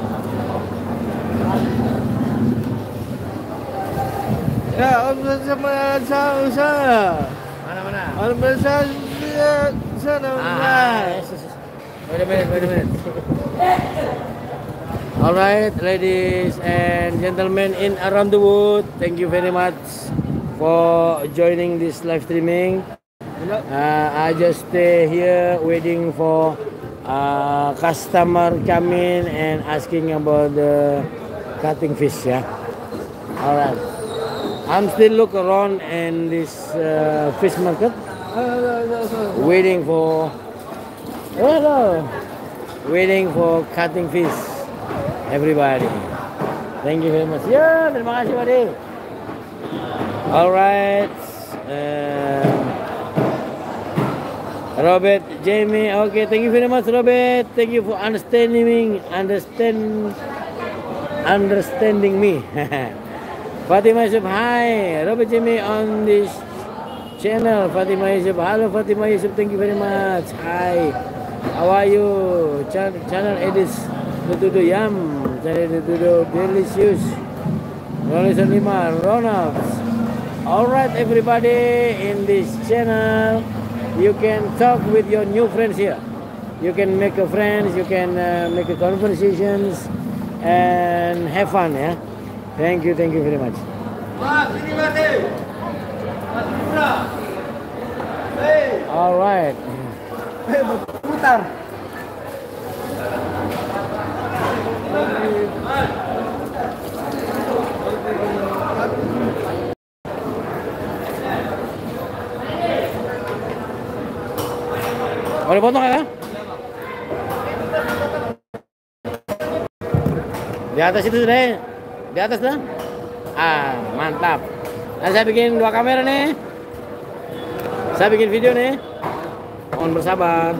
Ya, Om sama saya. Mana-mana? Om saya sana. Ah, yes, yes, yes. Wait a minute, wait a minute. All right, ladies and gentlemen in around the world, thank you very much for joining this live streaming. Uh, I just stay here waiting for uh, customer coming and asking about the cutting fish. Yeah. All right. I'm still look around in this uh, fish market, waiting for. Hello. Waiting for cutting fish. Everybody. Thank you very much. Ya, terima kasih, Pak. All right. Uh, Robert, Jamie, okay, thank you very much, Robert. Thank you for understanding me, understand, understanding me. Fatima Yusuf, hi, Robert, Jamie on this channel. Fatima Yusuf, hello, Fatima Yusuf, thank you very much. Hi, how are you? Ch channel Edis Dududu Yam, channel Dududu Delicious. Ronald Lima, Ronald. All right, everybody in this channel. You can talk with your new friends here. You can make a friends, you can uh, make a conversations and have fun, yeah. Thank you, thank you very much. All right. Putar. Boleh potong ya? Di atas itu sudah, di atas dah. Ah, mantap. Dan saya bikin dua kamera nih. Saya bikin video nih. Mohon bersabar.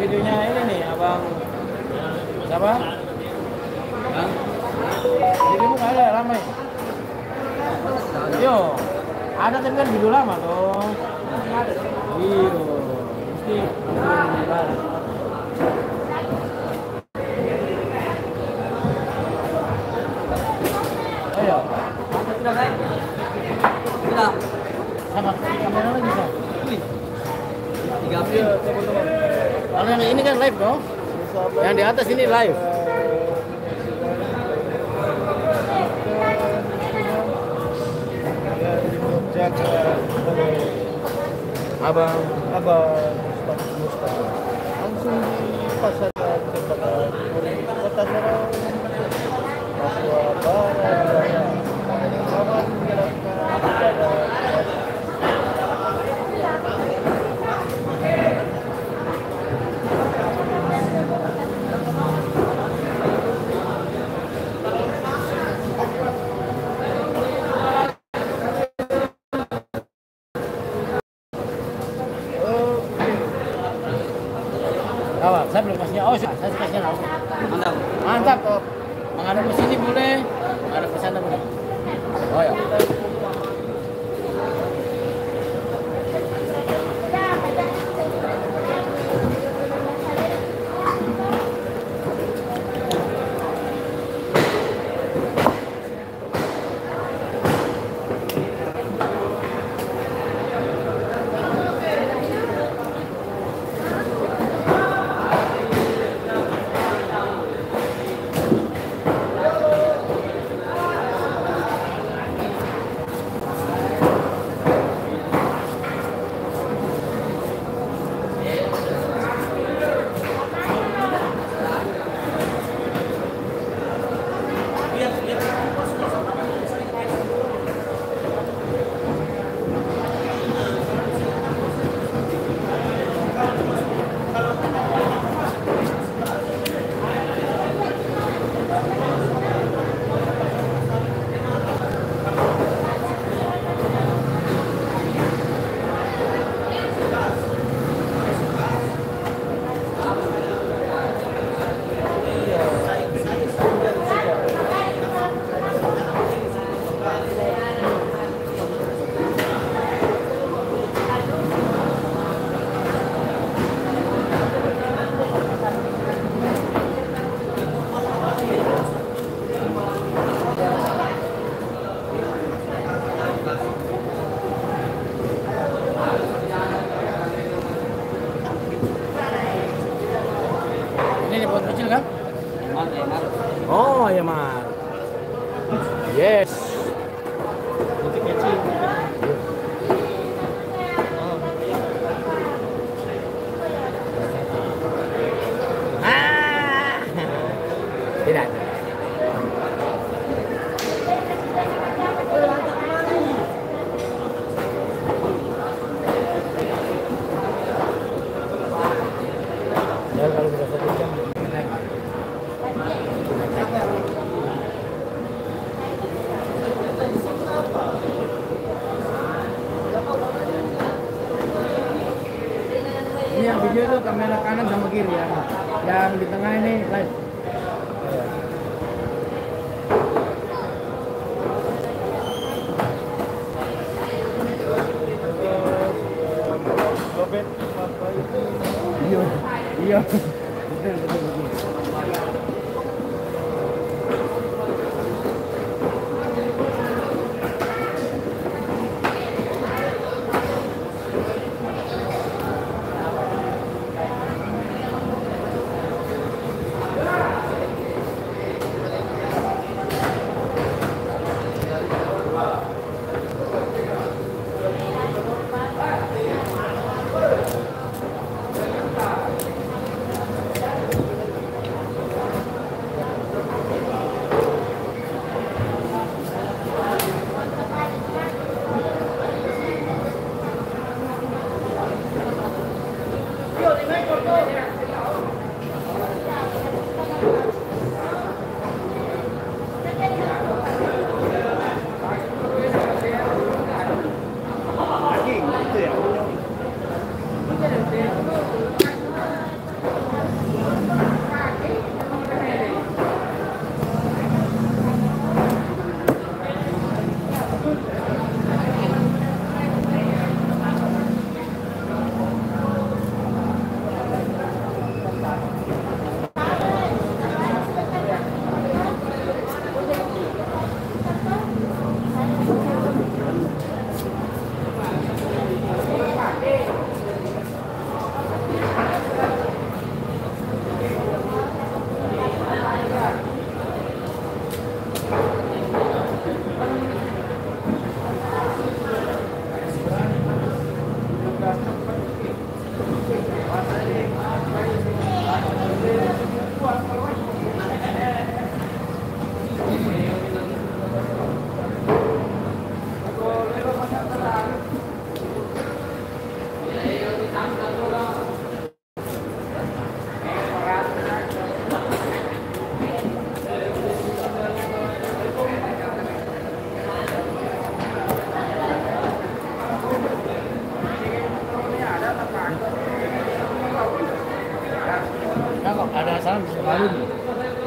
videonya ini nih, abang siapa? Videomu nggak ada, ramai. Yo, ada tapi kan video lama tuh. Iya, mesti. Ayo. Sudah baik. Sudah. Sama kamera lagi bisa. Tiga pin. Kalau yang ini kan live dong. Yang di atas ini live. Abang, abang Mustafa langsung di pasar tempat kota Sorong, Papua Barat, Jaya. Selamat menjalankan ibadah. Awal, saya belum kasih. Oh, saya kasih langsung. Mantap. Mantap. Menghadap ke sini boleh, menghadap ke sana boleh. Oh ya. Ini buat kecil kan? Oh, ya Mar. Yes. Ini kecil. Ah. Tidak. Ya kalau sudah satu jam. Ini yang video itu kamera kanan sama kiri ya. Yang di tengah ini live. Robert apa itu? Iya. Iya. Betul betul betul.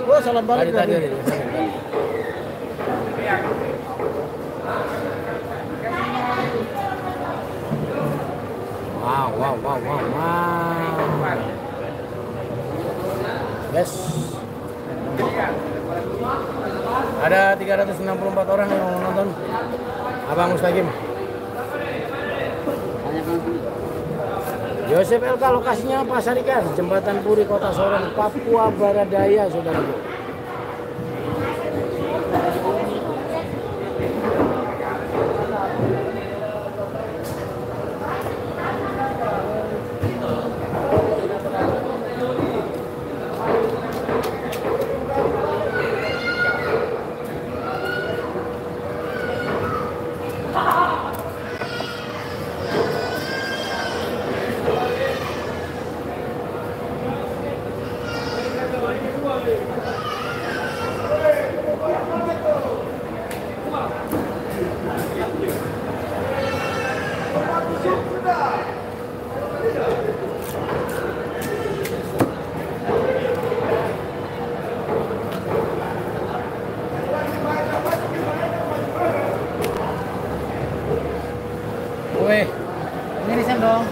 Oh, salam balik Tadi tadi. tadi. Wow, wow, wow, wow, wow. Yes. Ada tiga ratus enam puluh empat orang yang mau nonton Abang Mustaqim. Yosep Elka, lokasinya Pasar Ikan, Jembatan Puri, Kota Sorong, Papua Barat Daya, saudaraku. Weh, ini resign dong.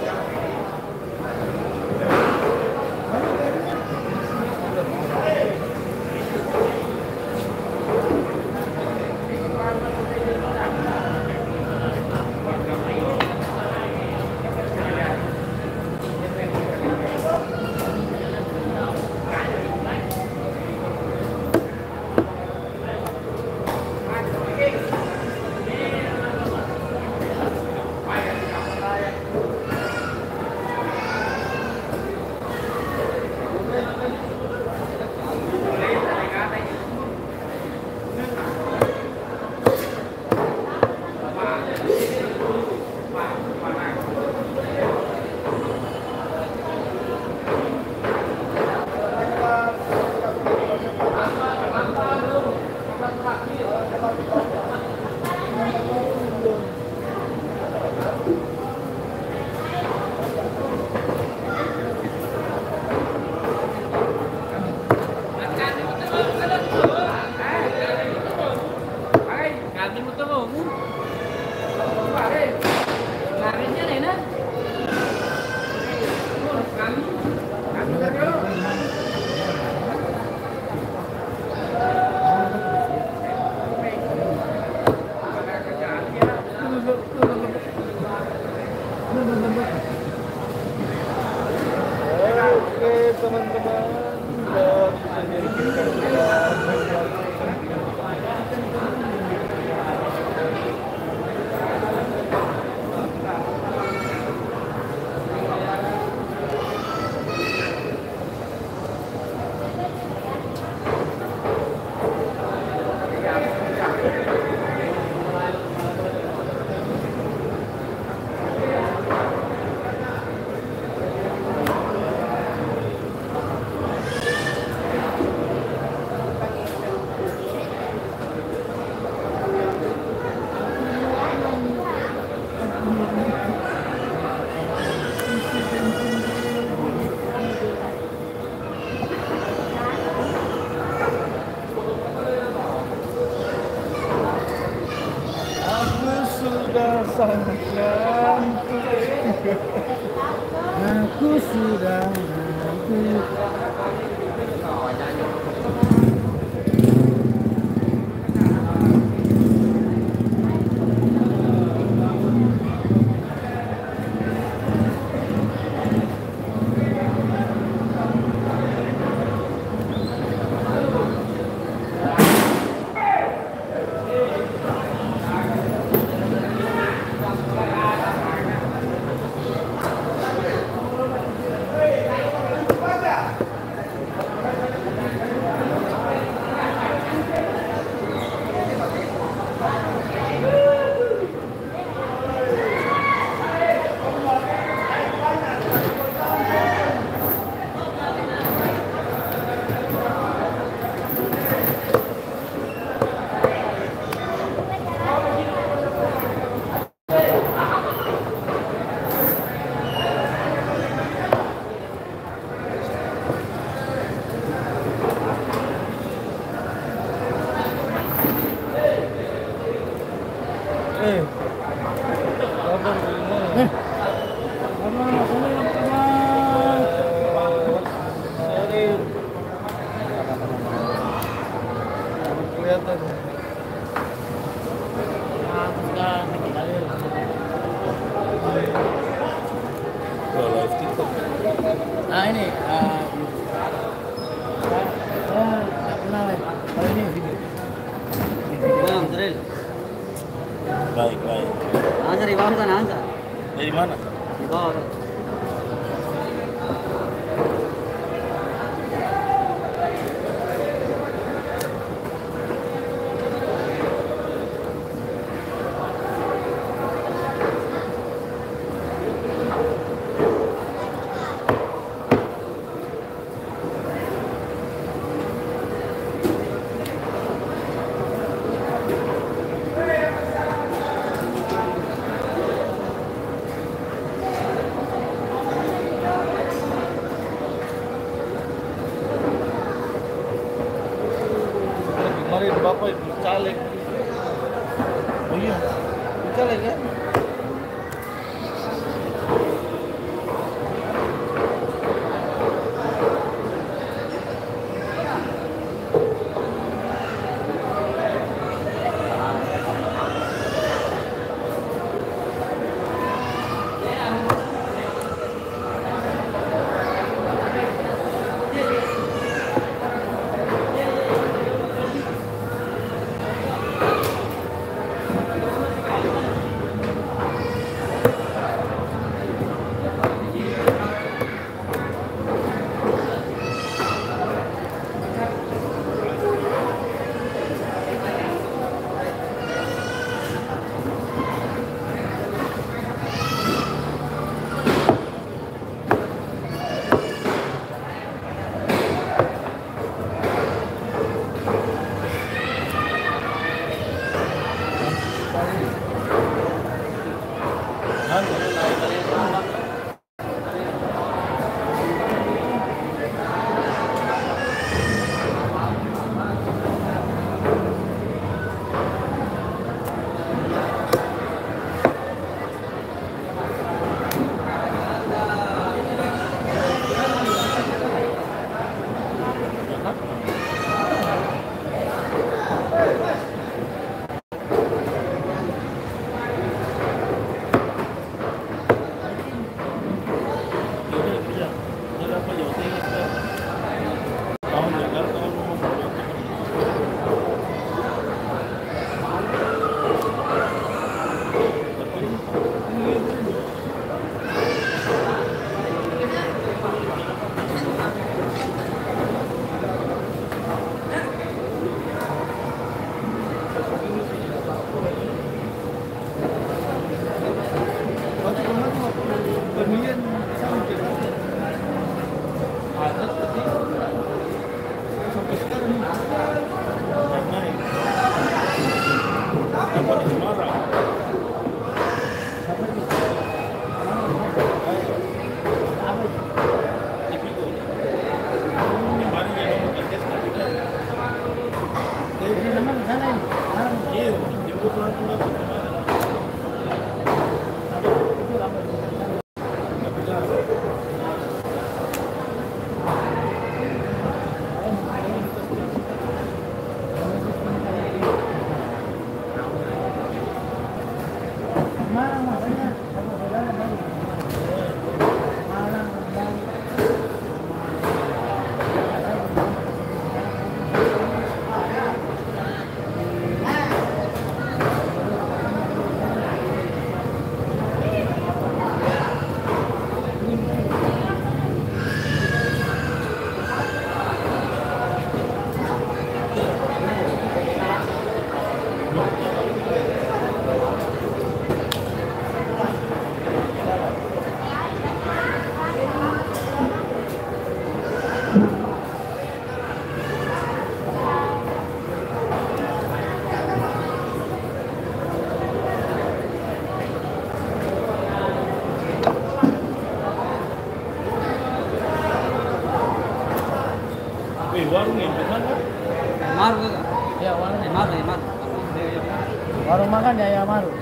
Oke teman-teman, aku sudah sangat ngantuk. Aku sudah ngantuk. kelihatan. Kalau live TikTok. Nah ini, uh, saya saya nggak kenal ya. Kalau ini video. Bang, Zril. Baik, baik. Ansa di bawah sana, Ansa. Dari mana? Di bawah. Kemarin Bapak itu caleg. Oh iya, caleg ya? warung yang di mana? Maru kan? Ya, warung. Maru, ya Maru. Warung makan ya ya Maru.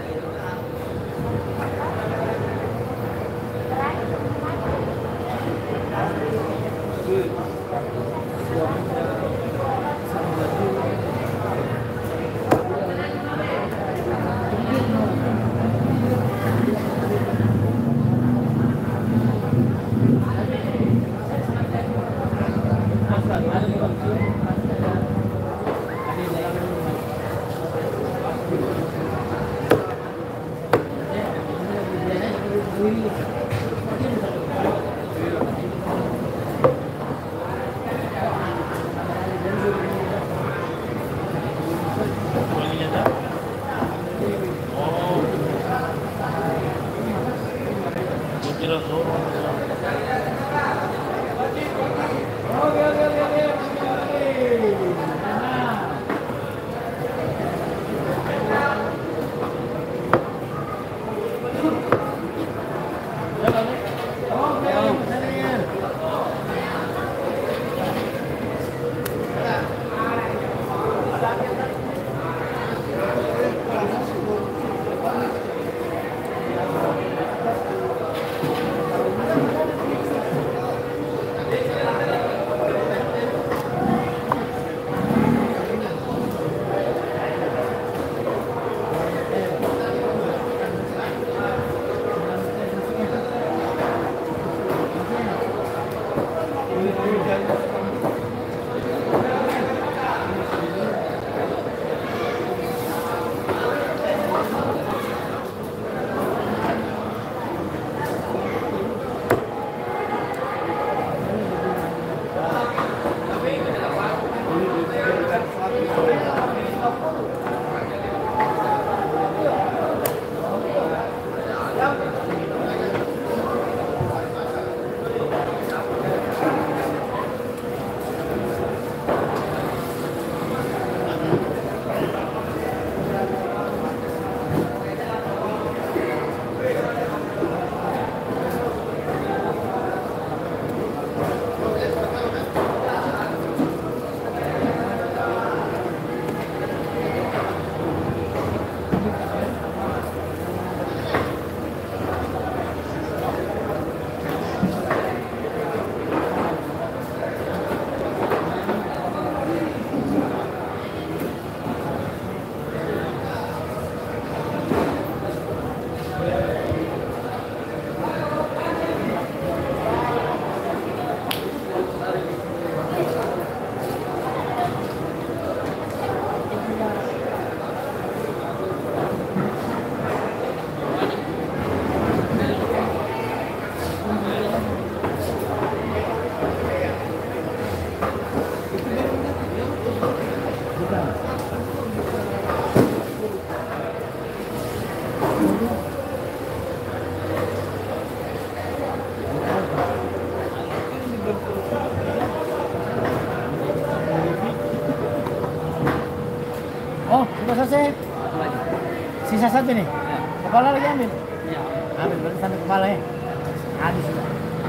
Oh, sudah selesai. Satu lagi. Sisa satu nih. Ya. Kepala lagi ambil. Iya. Ambil berarti sampai kepala ya. Habis sudah.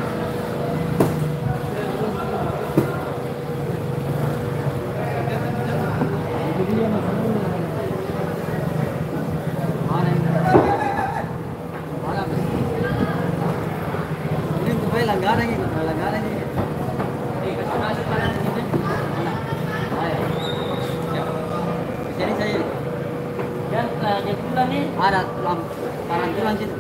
Itu dia masalahnya. Mana ini? Mana? Ini supaya langgaran ini, langgaran ini. Eh, kasih masuk mana ini? Mana? Ayo. Siap. Sini saya. Dan uh, bulan nih. Ada lampu parantulan situ.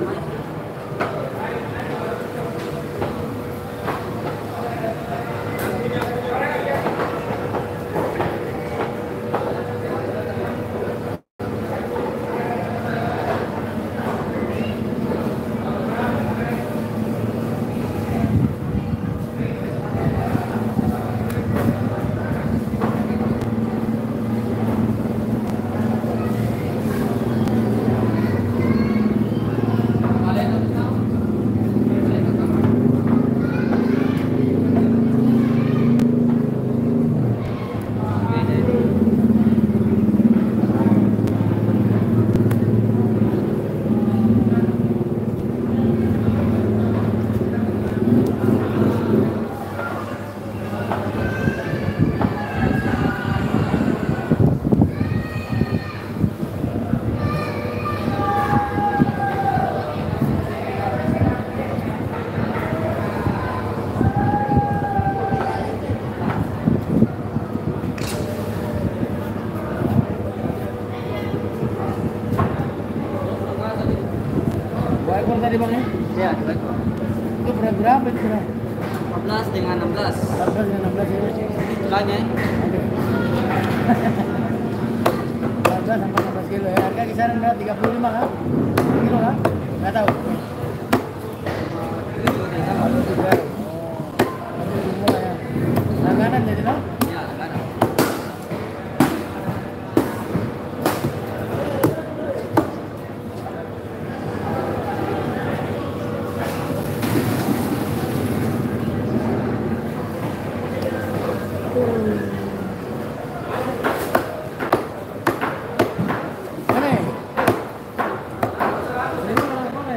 Dua ekor tadi bang ya? Ya, dua ekor. Itu berat berapa itu berat? empat belas dengan enam belas. empat belas dengan enam belas ya? Tulangnya. Oke. empat belas sampai enam belas kilo ya. Harga kisaran berapa? tiga puluh lima kan? Kilo kan? Nggak tahu. Oh, juga. Oh, itu semua ya. Langganan jadi no? Ya, langganan. Mana? Ini mana? Mana?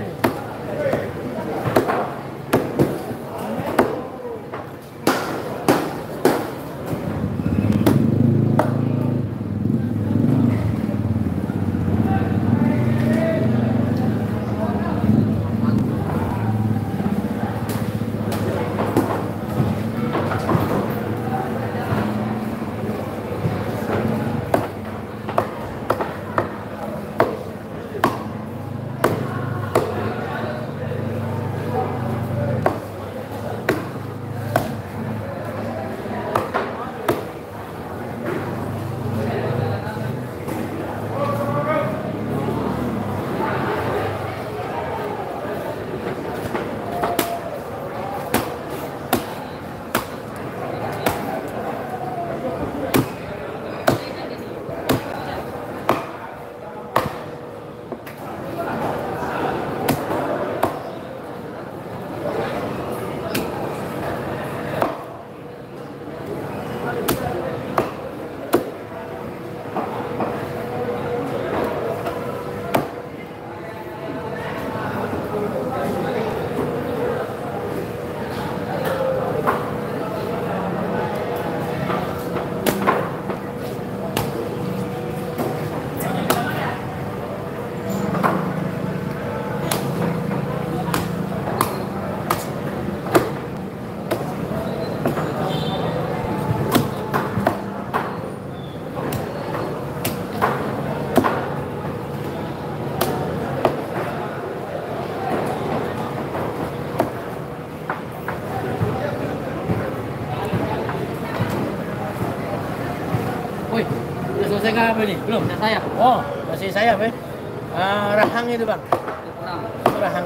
Woi, udah selesai nggak apa ini? Belum? Bisa saya. Oh, masih sayap ya? Ah, rahang itu bang, Kurang. itu rahang.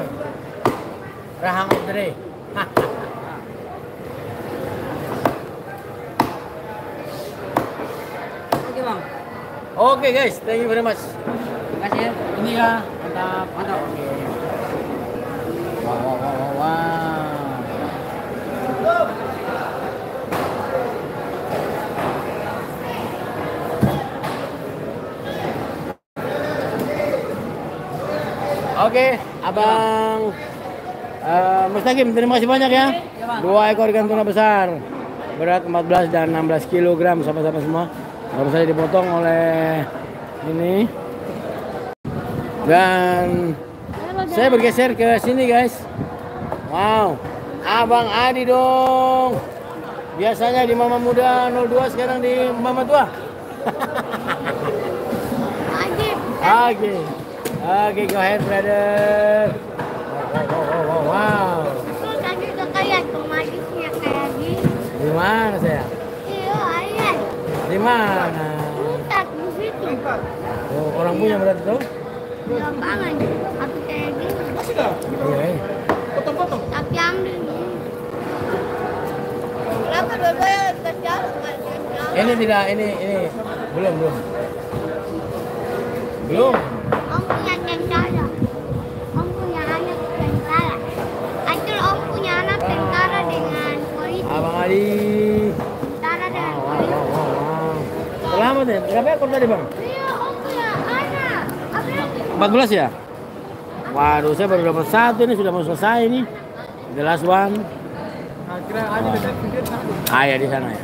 Rahang of the day. Oke bang. Oke guys, thank you very much. Terima kasih ya. Ini ya, mantap. Mantap. Oke. Wow, wow, wow, wow, wow. Oke, Abang uh, Mustaqim, terima kasih banyak ya. Dua ekor ikan tuna besar, berat empat belas dan enam belas kilogram, sahabat-sahabat semua. Baru saja dipotong oleh ini. Dan saya bergeser ke sini guys. Wow, Abang Adi dong. Biasanya di Mama Muda nol dua, sekarang di Mama Tua. Oke, oke, go ahead, brother. Wow, wow, wow, wow. Tadi udah kayak kemarisnya kayak gini. Di mana saya? Iya, ayah. Di mana? Putar di situ. Oh, orang punya berarti tuh? Belum banget. Tapi kayak gini. Masih dah. Iya. Eh. Potong-potong. Tapi ambil ini. Kenapa dua-duanya kecil? Ini tidak, ini, ini belum, belum. Belum. Om punya tentara. Om punya anak tentara. Acul om punya anak tentara dengan polisi. Abang Adi. Tentara dengan Wow, polisi. wow, wow, wow. Selamat ya. Berapa ekor tadi bang? Iya, om punya anak. Apa lagi? empat belas ya? Waduh, saya baru dapat satu, ini sudah mau selesai ini. The last one. Nah, kira aja dekat video satu. Ah ya, di sana ya.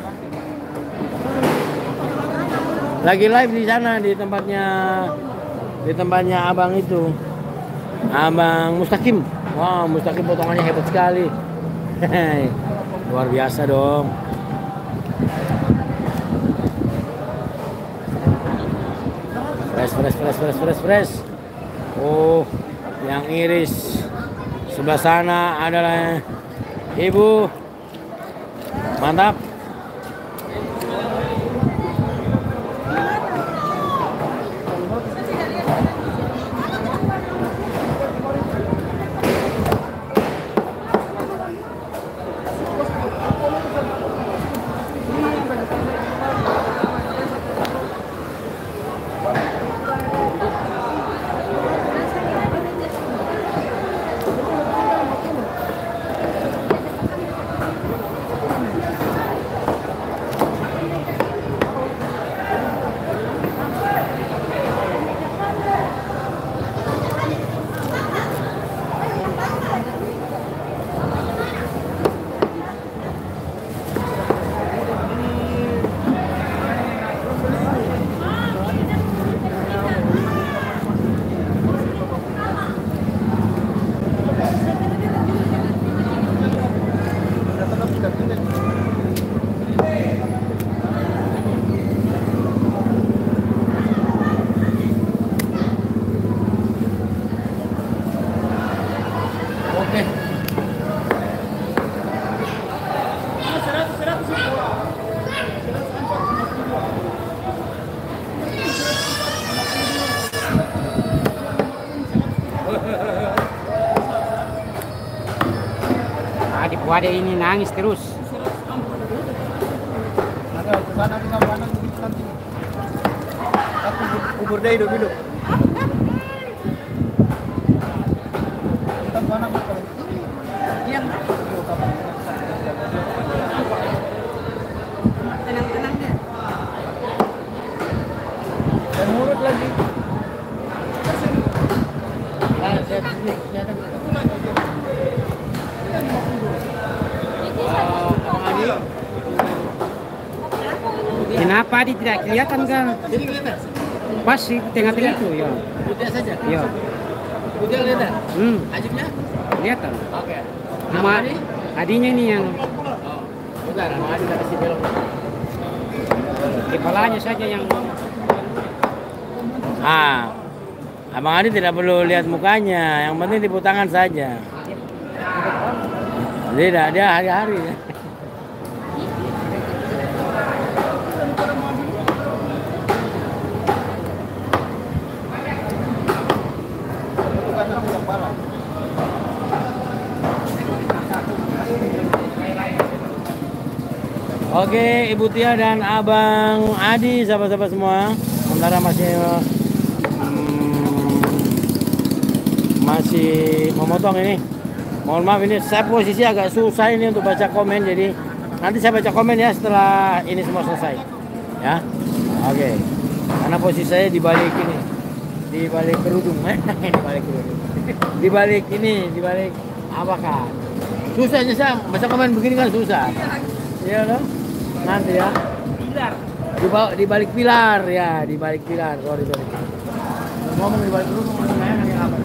Lagi live di sana di tempatnya di tempatnya abang itu, Abang Mustaqim. Wow, Mustaqim potongannya hebat sekali. Luar biasa dong. Fresh, fresh, fresh, fresh, fresh, fresh. Oh, yang iris sebelah sana adalah ibu. Mantap. Adik wadah ini nangis terus. Ada ke sana kita mana nanti. Aku kubur deh hidup-hidup. Kita mana kalau yang tenang-tenang deh. Dan mulut lagi. Ah, saya sini, kelihatan. Kenapa dia tidak kelihatan kan? Jadi kelihatan? Pas di tengah-tengah itu ya. Putih saja? Iya. Putih kelihatan? Hmm, Ajibnya? kelihatan. Oke. Nama adinya ini yang Oh, bentar, mau ada kasih belok. kepalanya saja yang Ah, Abang Adi tidak perlu lihat mukanya, yang penting tipu tangan saja. Tidak, dia hari-hari. Oke, Ibu Tia dan Abang Adi, sahabat-sahabat semua, sementara masih hmm, masih memotong ini. Mohon maaf, ini saya posisi agak susah ini untuk baca komen, jadi nanti saya baca komen ya setelah ini semua selesai. Ya, oke. Karena posisi saya di balik ini. di balik kerudung. Di balik kerudung. Di balik ini, di balik apa kan? Susahnya Sam, masa komen begini kan susah. Iya loh. Nanti ya. Pilar. Di, di balik pilar ya, di balik pilar. Sorry, sorry. Ngomong di balik kerudung, ngomong yang apa?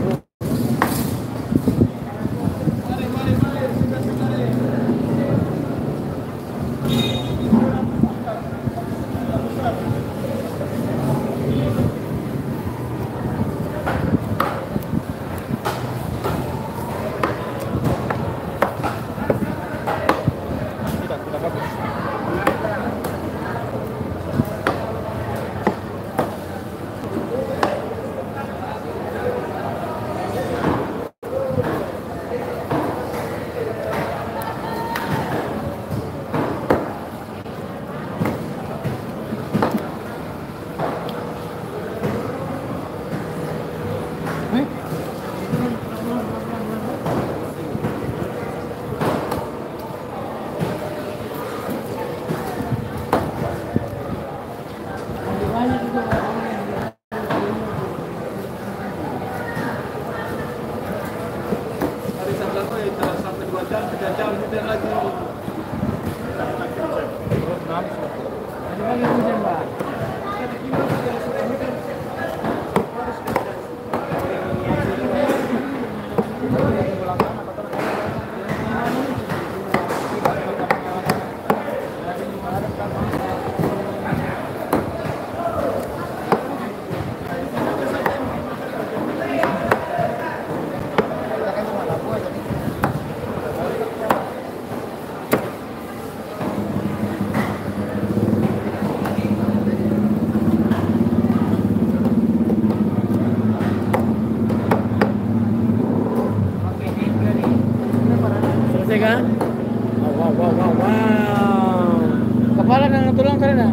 Selesai kan? Wow, wow, wow, wow. Kepala dan tulang karena?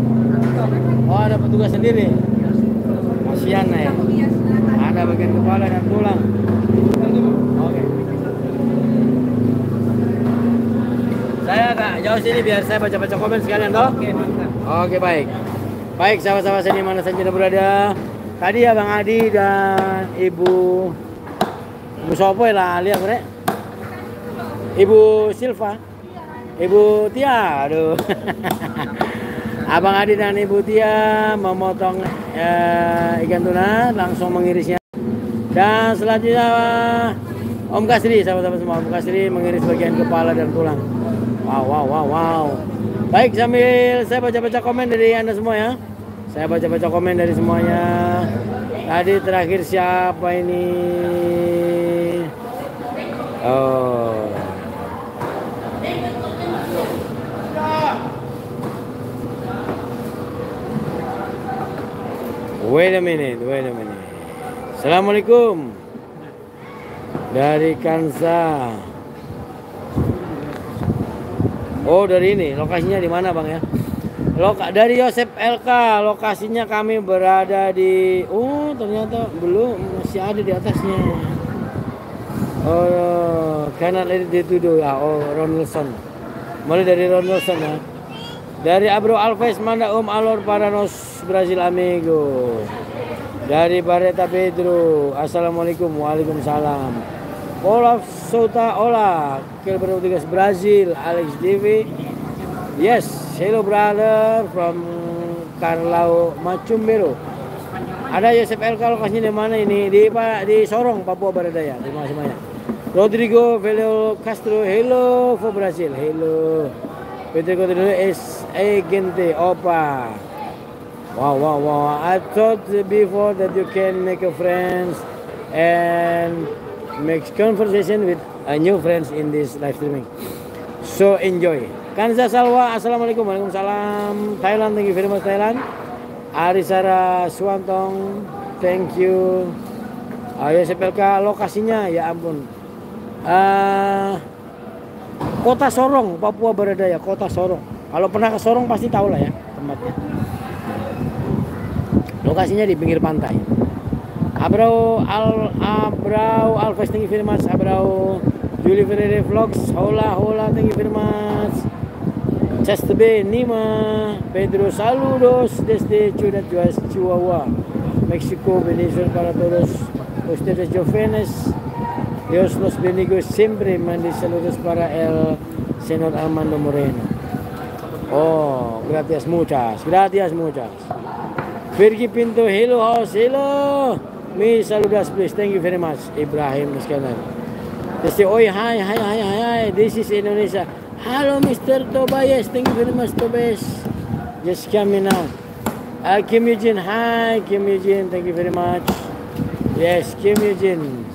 Oh, ada petugas sendiri. Kasihan ya. Ada bagian kepala dan tulang. Oke. Saya agak jauh sini biar saya baca-baca komen sekalian toh. Oke, mantap. Oke, baik. Baik, sahabat-sahabat saya di mana saja berada. Tadi ya Bang Adi dan Ibu Ibu Sopo lah lihat bre. Ibu Silva, Ibu Tia, aduh. Abang Adi dan Ibu Tia memotong eh, ikan tuna, langsung mengirisnya. Dan selanjutnya Om Kasri, sahabat-sahabat semua, Om Kasri mengiris bagian kepala dan tulang. Wow, wow, wow, wow. Baik, sambil saya baca-baca komen dari Anda semua ya. Saya baca-baca komen dari semuanya. Tadi terakhir siapa ini? Oh. Wait a minute, wait a minute. Assalamualaikum. Dari Kansa. Oh, dari ini. Lokasinya di mana, Bang ya? Loka dari Yosep L K. Lokasinya kami berada di oh, ternyata belum, masih ada di atasnya. Oh, cannot let it dituduh ya. Oh, Ronaldson. Mulai dari Ronaldson ya. Dari Abro Alves Manda Om Alor Paranos Brazil Amigo. Dari Bareta Pedro. Assalamualaikum. Waalaikumsalam. Olaf Sota Ola Kilber Tigas Brazil. Alex Devi. Yes, hello brother from Carlau Macumbero. Ada Yosep L K, lokasinya di mana ini? Di Pak di Sorong, Papua Barat Daya. Terima kasih banyak. Rodrigo Velio Castro. Hello for Brazil. Hello. Pedro Cotelo es agente opa. Wow, wow, wow. I thought before that you can make a friends and make conversation with a new friends in this live streaming. So enjoy. Kanza Salwa, assalamualaikum, waalaikumsalam. Thailand, thank you very much Thailand. Arisara Suantong, thank you. Ayo S P L K lokasinya ya ampun. Uh, Kota Sorong, Papua Barat Daya, Kota Sorong. Kalau pernah ke Sorong pasti tahu lah ya tempatnya. Lokasinya di pinggir pantai. Abrau Al Abrau Alves, thank you very much. Abrau Julie Ferreira Vlogs, hola hola, thank you very much. Just B Nima Pedro saludos desde Ciudad Juas Chihuahua. México, bendición para todos ustedes jóvenes. Dios los bendiga siempre. Mande saludos para el señor Armando Moreno. Oh, gracias muchas, gracias muchas. Virgi Pinto, hello house, hello. Me saludas please, thank you very much. Ibrahim Iskandar. They say, oi, hi, hi, hi, hi, hi. This is Indonesia. Hello, Mister Tobias, thank you very much, Tobias. Just coming out. Uh, Kim Eugene, hi, Kim Eugene, thank you very much. Yes, Kim Eugene.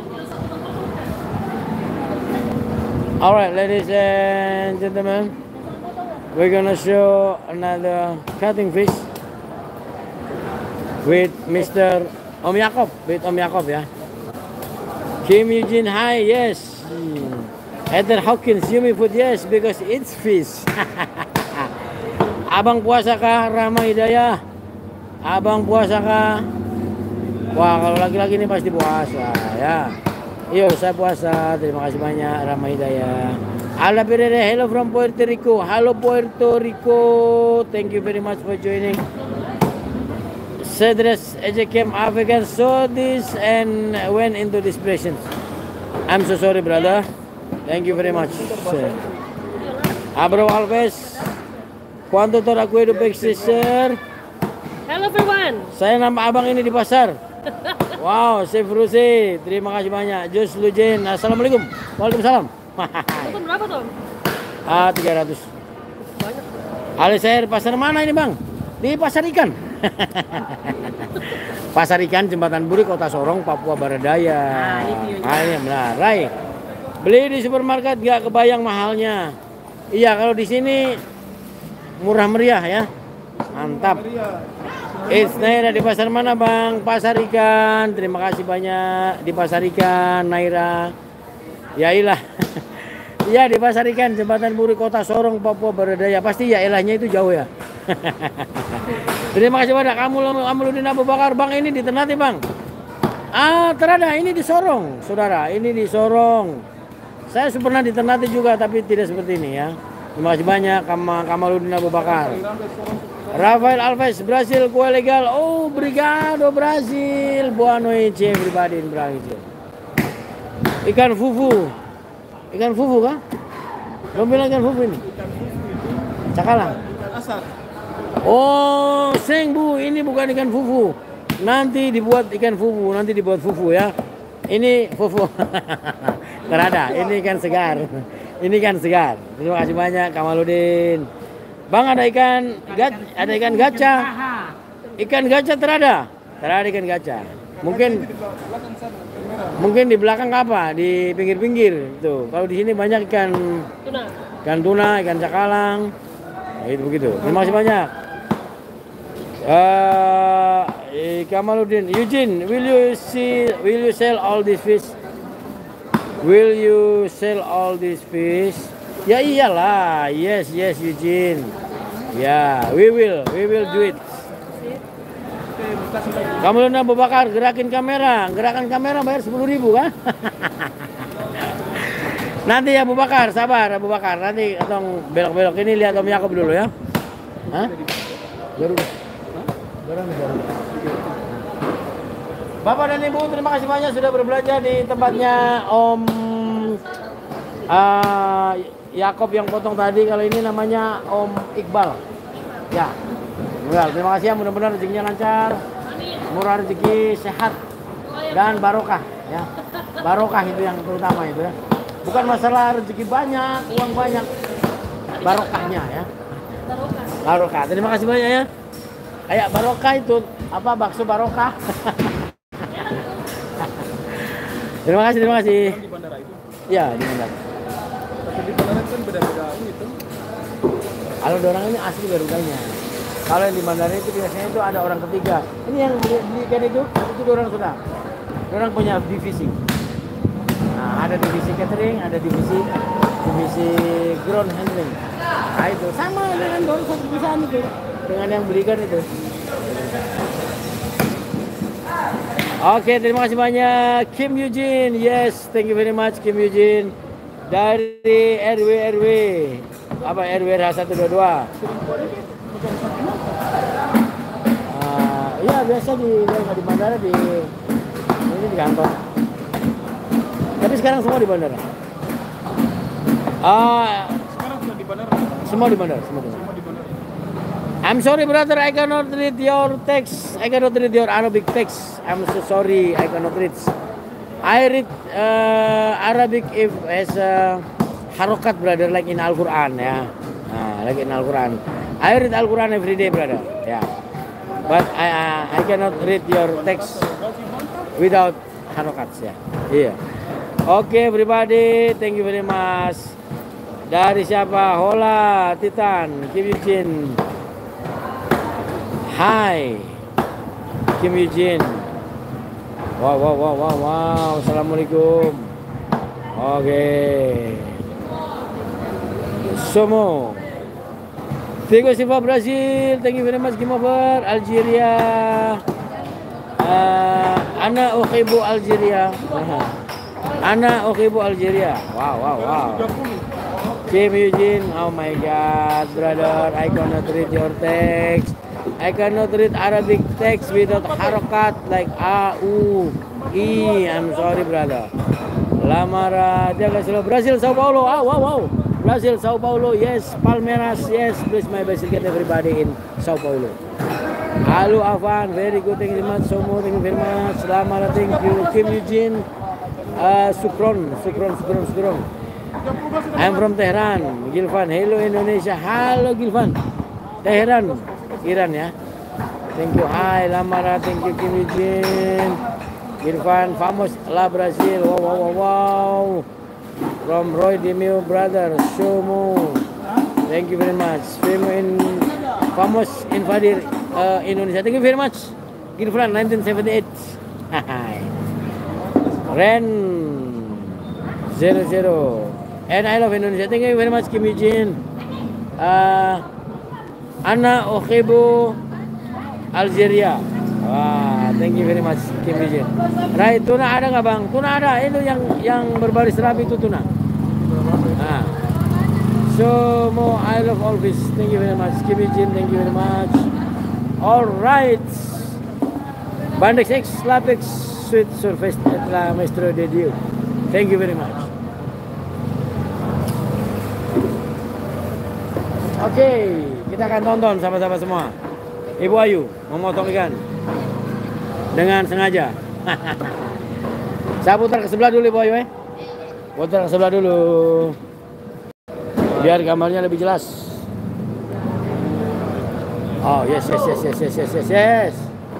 All right, ladies and gentlemen, we're gonna show another cutting fish with Mister Om Yakob, with Om Yakob, ya. Kim Eugene, hi, yes. Heather Hawkins, Yumi Food, yes, because it's fish. Abang puasa kah? Rama Hidayah. Abang puasa kah? Wah, kalau laki-laki ini pasti puasa, ya. Yo, saya puasa. Terima kasih banyak, Rama Hidayah. Ala Pereira, hello from Puerto Rico. Halo Puerto Rico. Thank you very much for joining. Cedres Ejekem African saw this and went into this presence. I'm so sorry, brother. Thank you very much. Abro Alves. Cuánto tora kue do sir? Hello everyone. Saya nama abang ini di pasar. Wow, Chef Rusi, terima kasih banyak. Jus Lujen, assalamualaikum. Waalaikumsalam. Itu berapa tuh? Ah, tiga ratus. Banyak. Alisair, pasar mana ini bang? Di pasar ikan. Pasar ikan Jembatan Buri, Kota Sorong, Papua Barat Daya. Nah, ini Ah, ini benar. Rai. Beli di supermarket gak kebayang mahalnya. Iya, kalau di sini murah meriah ya. Mantap. It's Naira di pasar mana bang? Pasar ikan. Terima kasih banyak di pasar ikan Naira. Ya ilah. Iya di pasar ikan Jembatan Buri Kota Sorong Papua Barat Daya. Pasti ya ilahnya itu jauh ya. Terima kasih banyak. Kamu Amuludin Abu Bakar bang, ini di Ternate bang. Ah terada ini di Sorong saudara. Ini di Sorong. Saya pernah di Ternate juga tapi tidak seperti ini ya. Terima kasih banyak Kam Kamaludin Abu Bakar. Rafael Alves, Brasil, kue legal. Oh, obrigado Brasil. Boa noite everybody in Brazil. Ikan fufu. Ikan fufu kah? Lo bilang ikan fufu ini? Cakalang. Asar. Oh, seng bu, ini bukan ikan fufu. Nanti dibuat ikan fufu, nanti dibuat fufu ya. Ini fufu. Terada, ini ikan segar. Ini ikan segar. Terima kasih banyak Kamaludin. Bang ada ikan gat, ada ikan gaca. Ikan gaca terada. Terada ikan gaca. Mungkin mungkin di belakang apa? Di pinggir-pinggir tuh. Kalau di sini banyak ikan Tuna. ikan tuna, ikan cakalang. Nah, itu begitu. Terima kasih banyak. Uh, Kamaludin, Eugene, will you see, will you sell all these fish? Will you sell all these fish? Ya iyalah, yes, yes, Eugene. Ya, we will, we will do it. Kamaludin Abu Bakar, gerakin kamera, gerakan kamera bayar sepuluh ribu kan? Nanti ya Abu Bakar, sabar Abu Bakar, nanti atau belok-belok ini lihat Om Yakob dulu ya. Hah? Baru. Baru baru. Bapak dan Ibu, terima kasih banyak sudah berbelanja di tempatnya Om uh, Yakob yang potong tadi. Kalau ini namanya Om Iqbal. Ya. Iqbal, terima kasih ya, mudah-mudahan rezekinya lancar, murah rezeki, sehat dan barokah ya. Barokah itu yang terutama itu ya. Bukan masalah rezeki banyak, uang banyak, barokahnya ya. Barokah. Terima kasih banyak ya. Kayak barokah itu apa, bakso barokah. Terima kasih, terima kasih. Di bandara itu. Ya, di bandara. Tapi di bandara kan beda-beda itu. Kalau orang ini asli Garudanya. Kalau yang di bandara itu biasanya itu ada orang ketiga. Ini yang belikan itu, itu orang sudah. Orang punya divisi. Nah, ada divisi catering, ada divisi divisi ground handling. Nah itu sama dengan baru satu perusahaan itu dengan yang belikan itu. Oke, terima kasih banyak Kim Eugene. Yes, thank you very much Kim Eugene dari R W R W apa R W R H seratus dua puluh dua. Uh, ya biasa di di bandara di ini di kantor. Tapi sekarang semua di bandara. Ah, Sekarang sudah di bandara. semua di bandara, semua di bandara. Semua di bandara. I'm sorry brother, I cannot read your text. I cannot read your Arabic text. I'm so sorry, I cannot read. I read uh, Arabic if as a harokat brother, like in Al-Quran ya. Nah, like in Al-Quran. I read Al-Quran every day brother. Ya. But I uh, I cannot read your text without harokats ya. Iya. Oke okay, everybody, thank you very much. Dari siapa? Hola, Titan, Kim Eugene. Hai, Kim Eugene. Wow, wow, wow, wow, wow. Assalamualaikum. Oke. Okay. Somo. Tigo Silva Brazil. Thank you very much. Game over. Algeria. Uh, Ana Okibu Algeria. Ana Okibu Algeria. Wow, wow, wow. Kim Eugene. Oh my God, brother. I cannot read your text. I cannot read Arabic text without harokat like A, U, I. I'm sorry, brother. Lamara, jaga selalu. Brazil, Sao Paulo. Ah, wow, wow. Brazil, Sao Paulo. Yes, Palmeiras. Yes, please my best to get everybody in Sao Paulo. Halo, Avan. Very good. Thank you very much. Somo, thank you very much. Lamara, thank you. Kim Eugene. Uh, Sukron, Sukron, Sukron, Sukron. I'm from Tehran. Gilvan. Hello, Indonesia. Halo, Gilvan. Tehran. Iran ya. Thank you. Hai Lamara, thank you Kim Eugene. Irfan, famous La Brazil. Wow, wow, wow, wow. From Roy Demio brother, Somo. Thank you very much. Famous in famous invader uh, Indonesia. Thank you very much. Irfan, nineteen seventy-eight. Hai. Ren zero zero. And I love Indonesia. Thank you very much Kim Eugene. Uh, Ana Okibu Algeria. Wah, thank you very much Kim Eugene. Right, tuna ada nggak bang? Tuna ada. Itu yang yang berbaris rapi itu tuna. Nah. So mo I love all fish. Thank you very much Kim Eugene. Thank you very much. All right. Bandex X Lapex Sweet Surface La Maestro de Dio. Thank you very much. Oke, okay, kita akan tonton sama-sama semua. Ibu Ayu memotong ikan dengan sengaja. Saya putar ke sebelah dulu Ibu Ayu, eh. Putar ke sebelah dulu, biar gambarnya lebih jelas. Oh yes yes yes yes yes yes yes. yes.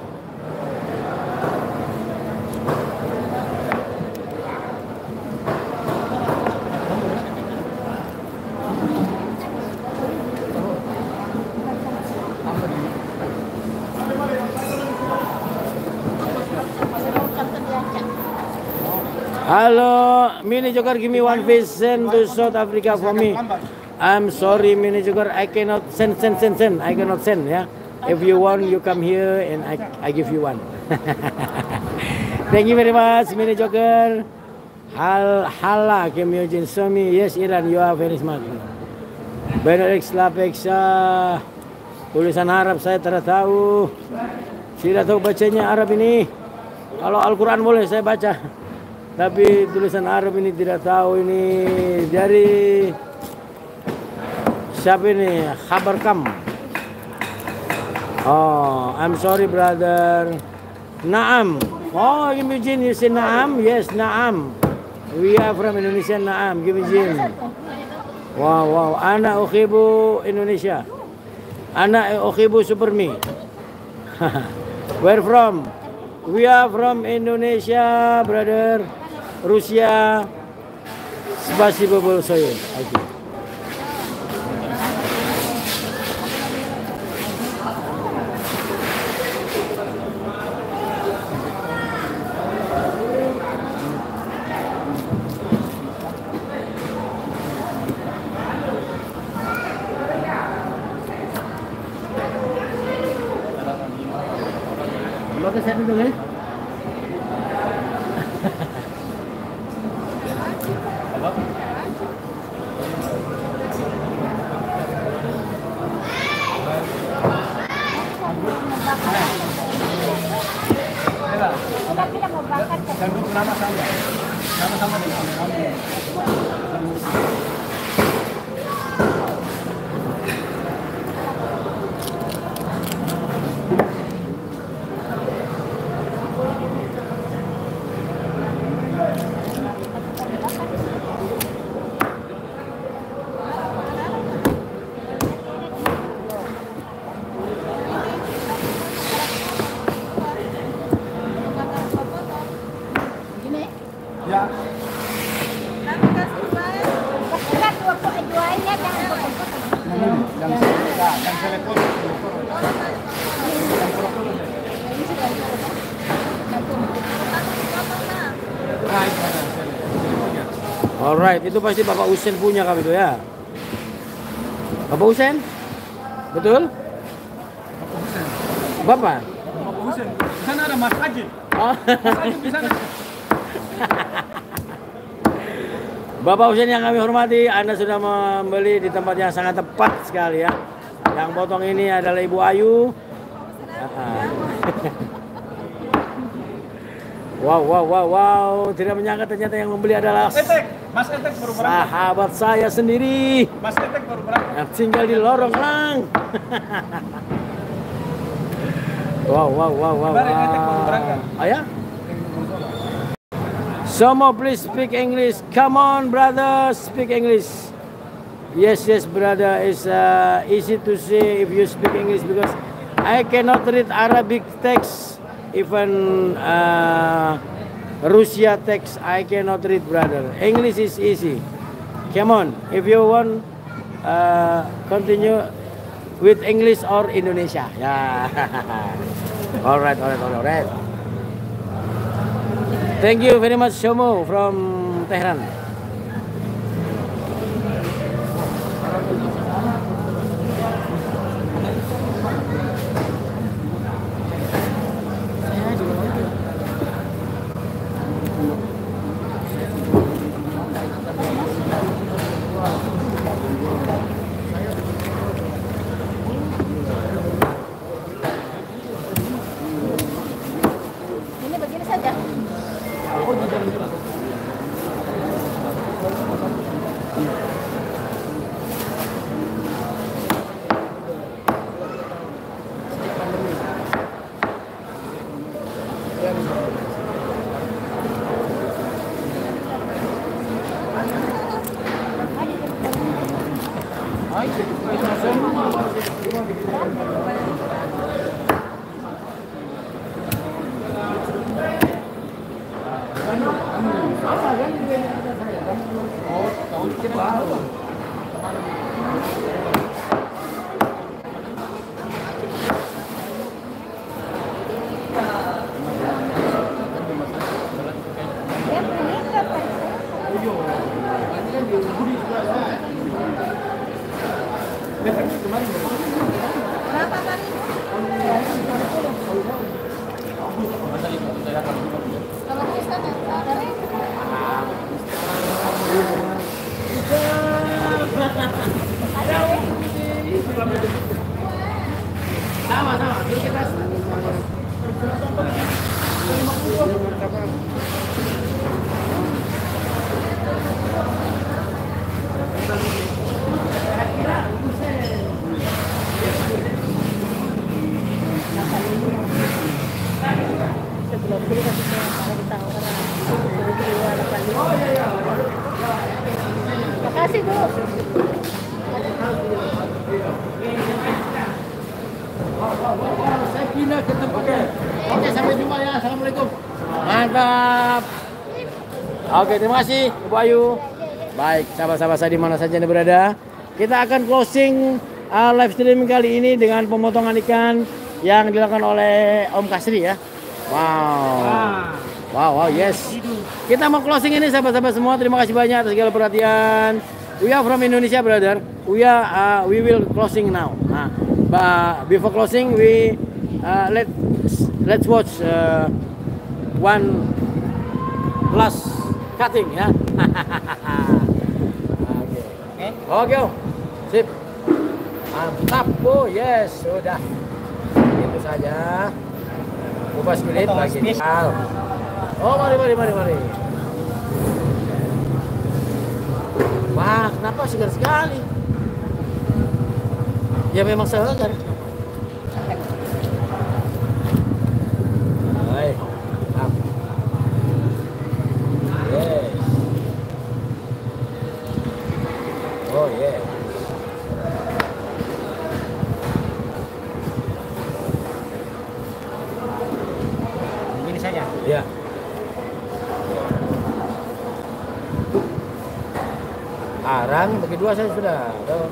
Halo, Mini Joker, give me one fish send to South Africa for me. I'm sorry, Mini Joker, I cannot send, send, send, send. I cannot send, yeah. If you want, you come here and I, I give you one. Thank you very much, Mini Joker. Hal, hala, Kim Eugene, show me. Yes, Iran, you are very smart. Benelux, Lapex, uh, tulisan Arab saya tidak tahu. Tidak tahu bacanya Arab ini. Kalau Al-Quran boleh saya baca. Tapi tulisan Arab ini tidak tahu ini dari siapa ini? Khabar Kam. Oh, I'm sorry brother. Naam. Oh, Kim Eugene, you say Naam? Yes, Naam. We are from Indonesia, Naam. Kim Eugene. Wow, wow. Ana Okibu Indonesia. Ana Okibu Supermi. Where from? We are from Indonesia, brother. Rusia. Spasibo большое. Okay. Bagus saya dulu ya. Dan beberapa saja. Sama-sama dengan kamu. Ya. Kan dua puluh dua ini jangan potong-potong. Yang ya, yang telepon. Alright, itu pasti Bapak Husen punya kami itu ya. Bapak Husen? Betul? Bapak? Bapak Husen. Di sana ada Mas Haji. Oh. Mas Haji di sana. Bapak Husen yang kami hormati, Anda sudah membeli di tempat yang sangat tepat sekali ya. Yang potong ini adalah Ibu Ayu. Wow, wow, wow, wow. Tidak menyangka ternyata yang membeli adalah Etek, Mas Etek baru berangkat. sahabat saya sendiri Mas Etek baru berangkat. yang tinggal di lorong lang. Wow, wow, wow, wow. Kemarin Etek baru berangkat. Oh ya? Somo, please speak English. Come on, brother, speak English. Yes, yes, brother. It's uh, easy to say if you speak English because I cannot read Arabic text, even uh, Russia text. I cannot read, brother. English is easy. Come on, if you want, uh, continue with English or Indonesia. Yeah. all right, all right, all right, all right. Thank you very much, Somo from Tehran. Ini begini saja. Dia punya berapa? Berapa tadi? Kalau bisa ada Sama-sama, kita Makasih, Bu. saya pindah ke tempatnya. Oke, sampai jumpa ya. Assalamualaikum. Mantap. Oke, terima kasih Ibu Ayu. Baik, sahabat-sahabat saya di mana saja Anda berada. Kita akan closing uh, live stream kali ini dengan pemotongan ikan yang dilakukan oleh Om Kasri ya. Wow. Wow, wow, yes. Kita mau closing ini sahabat-sahabat semua. Terima kasih banyak atas segala perhatian. We are from Indonesia, brother. We are, uh, we will closing now. Nah, but before closing, we uh, let let's watch uh, one last cutting ya. Oke. Oke, sip. Mantap, Bu. Yes, sudah. Itu saja. Kupas kulit bagi. Oh, mari, mari, mari, mari. Wah, kenapa segar sekali? Ya memang segar. Baik. Up. Yes. Oh, yes. Ini saja. Ya. Arang bagi dua saya sudah.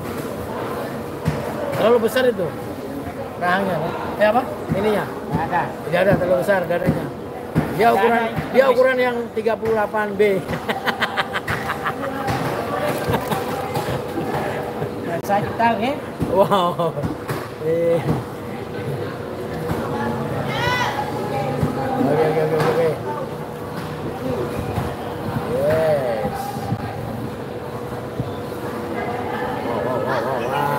Terlalu besar itu rahangnya. Eh apa? Ininya? Nggak ada. Tidak ada, terlalu besar dadanya. Dia ukuran dia ukuran yang tiga puluh delapan B. Saya tahu ya. Wow. Eh. Oke, oke, oke, oke. Yes. Wow, wow, wow, wow, wow.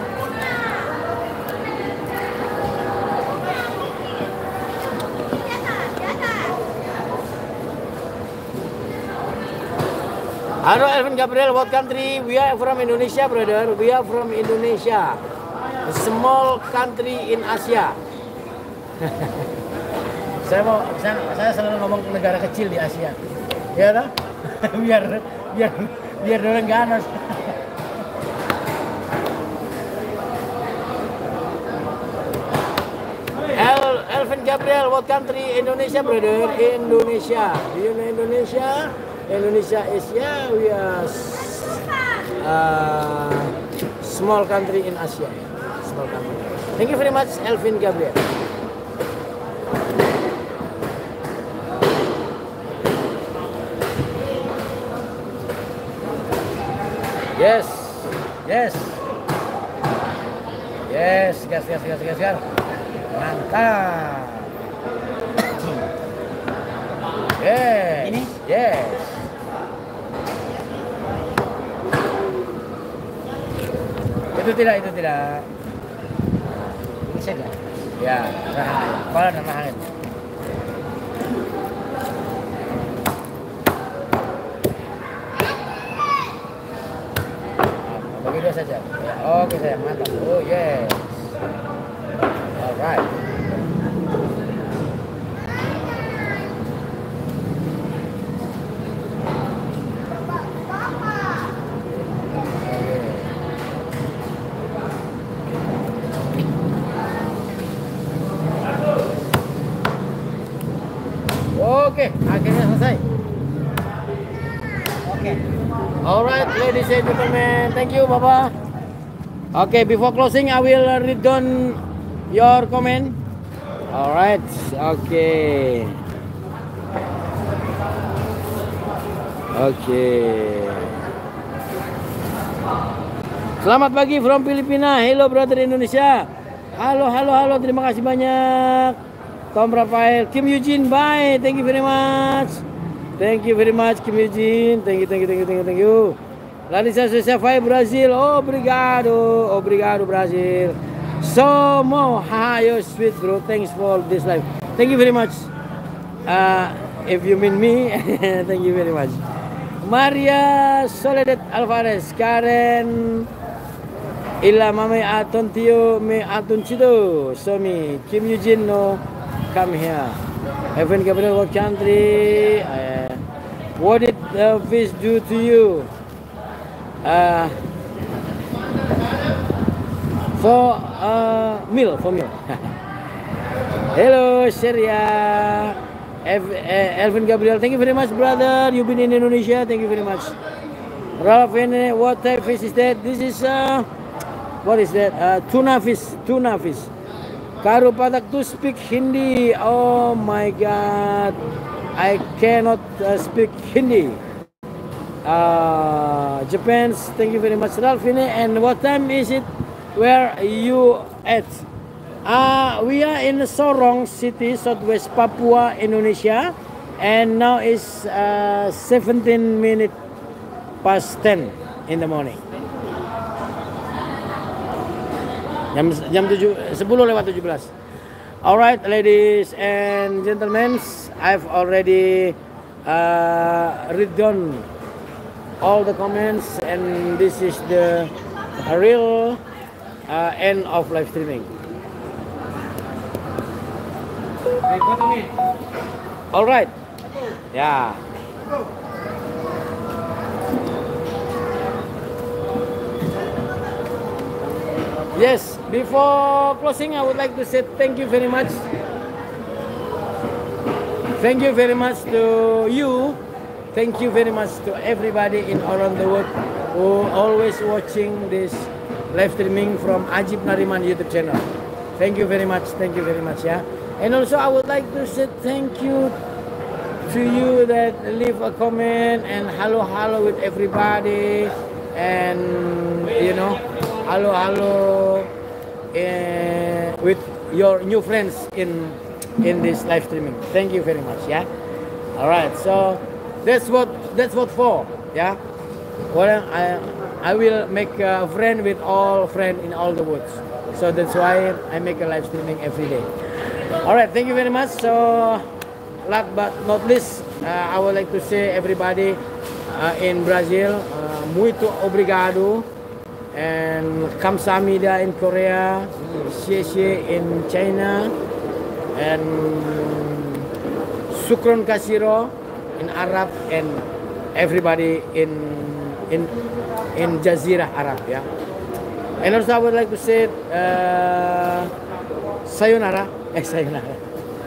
Halo Elvin Gabriel, what country? We are from Indonesia, brother. We are from Indonesia, a small country in Asia. saya mau, saya, saya selalu ngomong negara kecil di Asia, ya lah, biar biar biar orang ganas. El, Elvin Gabriel, what country? Indonesia, brother. Indonesia. Do you know Indonesia? Indonesia is, yeah, we are uh, small country in Asia. Small country. Thank you very much, Elvin Gabriel. Yes, yes, yes, gas, gas, gas, gas, gas. Mantap. Yes. Ini? Yes. Itu tidak, itu tidak. Ini saja. Ya, rahang. Kepala dan rahang. Bagi dua saja. Ya, oke saya mantap. Oh yes. Alright. Oke, akhirnya selesai. Oke. Alright, ladies and gentlemen, thank you, Bapak. Okay, before closing, I will read down your comment. Alright, okay. Okay. Selamat pagi from Filipina. Hello, brother Indonesia. Halo, halo, halo. Terima kasih banyak. Tom Rafael, Kim Eugene, bye. Thank you very much. Thank you very much, Kim Eugene. Thank you, thank you, thank you, thank you, thank you. Larissa Sosafai, Brazil. Obrigado, obrigado, Brazil. So mo, haha, you're sweet, bro. Thanks for this life. Thank you very much. Uh, if you mean me, thank you very much. Maria Soledad Alvarez, Karen Ila Mame Aton Tio Me Aton Chido, Somi, Kim Eugene, no. Come here. Heaven Gabriel, what country? Uh, what did the fish do to you? Uh, for uh, meal, for meal. Hello, Syria. Elvin Gabriel, thank you very much, brother. You've been in Indonesia. Thank you very much. Ralph, what type of fish is that? This is uh, what is that? Uh, tuna fish. Tuna fish. Karu Patak to speak Hindi. Oh my God, I cannot uh, speak Hindi. Uh, Japan's, thank you very much, Ralphine. And what time is it? Where you at? Uh, we are in Sorong City, Southwest Papua, Indonesia, and now it's uh, seventeen minutes past ten in the morning. Jam jam tujuh sepuluh lewat tujuh belas. Alright, ladies and gentlemen, I've already uh, read down all the comments, and this is the real uh, end of live streaming. All right. Yeah. Yes, before closing, I would like to say thank you very much. Thank you very much to you. Thank you very much to everybody in around the world who always watching this live streaming from Ajib Nariman YouTube channel. Thank you very much. Thank you very much. Yeah. And also, I would like to say thank you to you that leave a comment and hello hello with everybody, and you know, hello hello uh, with your new friends in in this live streaming. Thank you very much. Yeah. All right. So that's what that's what for. Yeah. Well, I I will make a friend with all friend in all the woods. So that's why I make a live streaming every day. All right. Thank you very much. So last but not least, uh, I would like to say everybody uh, in Brazil, uh, muito obrigado, and kamsahamnida in Korea, xie xie in China, and sukron kasiro in Arab, and everybody in in in Jazirah Arab. Yeah. And also I would like to say uh, sayonara, eh sayonara.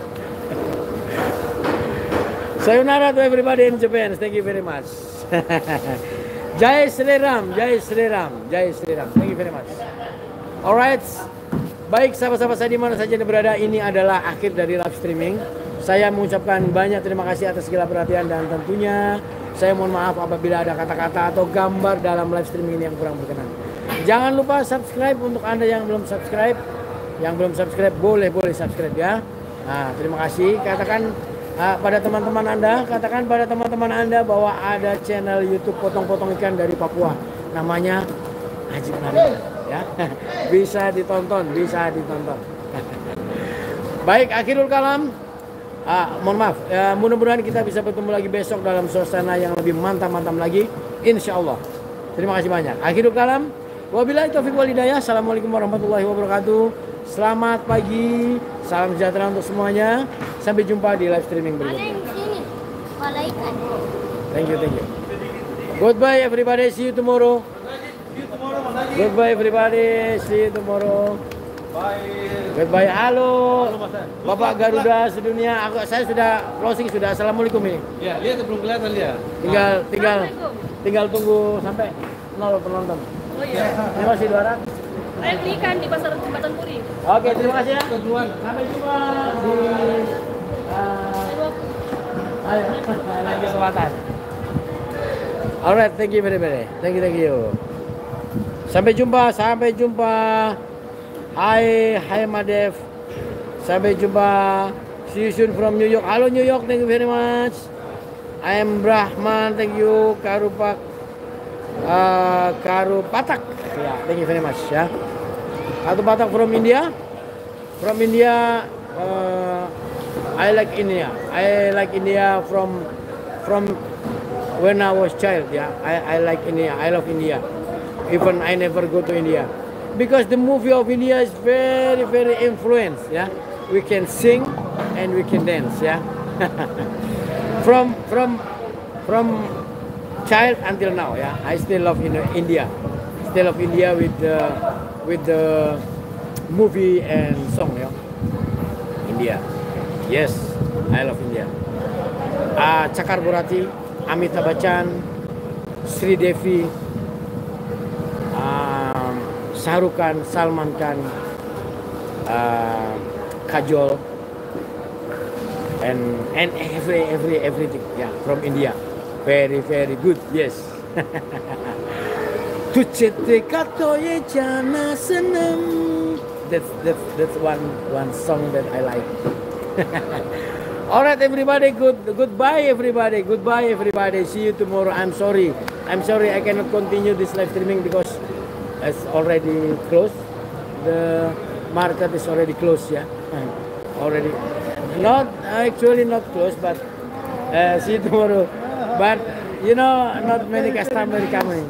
Sayonara to everybody in Japan. Thank you very much. Jai Sri Ram, Jai Sri Ram, Jai Sri Ram. Thank you very much. Alright, baik sahabat-sahabat saya di mana saja Anda berada, ini adalah akhir dari live streaming. Saya mengucapkan banyak terima kasih atas segala perhatian, dan tentunya saya mohon maaf apabila ada kata-kata atau gambar dalam live streaming ini yang kurang berkenan. Jangan lupa subscribe untuk Anda yang belum subscribe. Yang belum subscribe boleh-boleh subscribe ya. Nah, terima kasih. Katakan Uh, pada teman-teman Anda, katakan pada teman-teman Anda bahwa ada channel YouTube potong-potong ikan dari Papua, namanya Ajib Nariman, ya. Bisa ditonton, bisa ditonton. Baik, akhirul kalam. Uh, mohon maaf, uh, mudah-mudahan kita bisa bertemu lagi besok dalam suasana yang lebih mantap-mantap lagi, insya Allah. Terima kasih banyak. Akhirul kalam. Wabillahi taufiq wal hidayah. Assalamualaikum warahmatullahi wabarakatuh. Selamat pagi, salam sejahtera untuk semuanya. Sampai jumpa di live streaming Ada berikutnya. yang sini, kepala ikan. Thank you, thank you. Goodbye everybody, see you tomorrow. Goodbye everybody, see you tomorrow. Bye. Goodbye, halo. Bapak Garuda sedunia. Aku, saya sudah closing sudah. Assalamualaikum ini. Ya, lihat belum kelihatan dia. Tinggal, tinggal, tinggal tunggu sampai nol penonton. Oh iya. Ini masih dua ratus. Saya beli ikan di pasar Jembatan Puri. Oke, terima kasih ya. Keduluan. Sampai jumpa di uh, ayo, lagi selatan. Alright, thank you very much. Thank you, thank you. Sampai jumpa, sampai jumpa. Hai, hai Madev. Sampai jumpa. See you soon from New York. Halo New York, thank you very much. I am Brahman, thank you. Karupak, uh, Karupatak. Yeah, thank you very much. Ya. Atau Batak from India. From India, uh, I like India. I like India from from when I was child. Yeah, I I like India. I love India. Even I never go to India because the movie of India is very very influenced. Yeah, we can sing and we can dance. Yeah, from from from child until now. Yeah, I still love India. Still love India with the with the movie and song, ya. India, yes, I love India. Uh, Cakar Borati, Amitabh Bachchan, Sri Devi, um, Shah Rukh Khan, Salman Khan, uh, Kajol, and and every every everything, yeah, from India, very very good, yes. Tuchete katoye jana senam. That's that's that's one one song that I like. All right, everybody. Good goodbye, everybody. Goodbye, everybody. See you tomorrow. I'm sorry. I'm sorry. I cannot continue this live streaming because it's already closed. The market is already closed. Yeah, already. Not actually not close, but uh, see tomorrow. But you know, not many customers coming.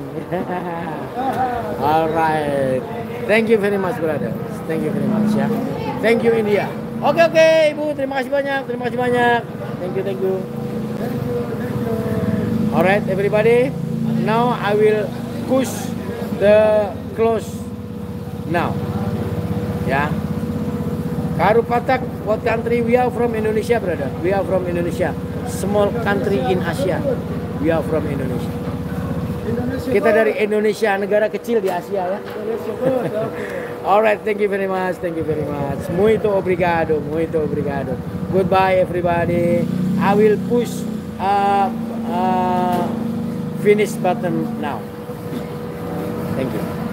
All right. Thank you very much, brother. Thank you very much, ya. Thank you, India. Oke, oke, Ibu. Terima kasih banyak. Terima kasih banyak. Thank you, thank you. Alright, everybody. Now I will push the close now. Ya. Karupatak, what country? We are from Indonesia, brother. We are from Indonesia. Small country in Asia. We are from Indonesia. Kita dari Indonesia, negara kecil di Asia, ya. Alright, thank you very much, thank you very much. Muito obrigado, muito obrigado. Goodbye, everybody. I will push uh, uh, finish button now. Thank you.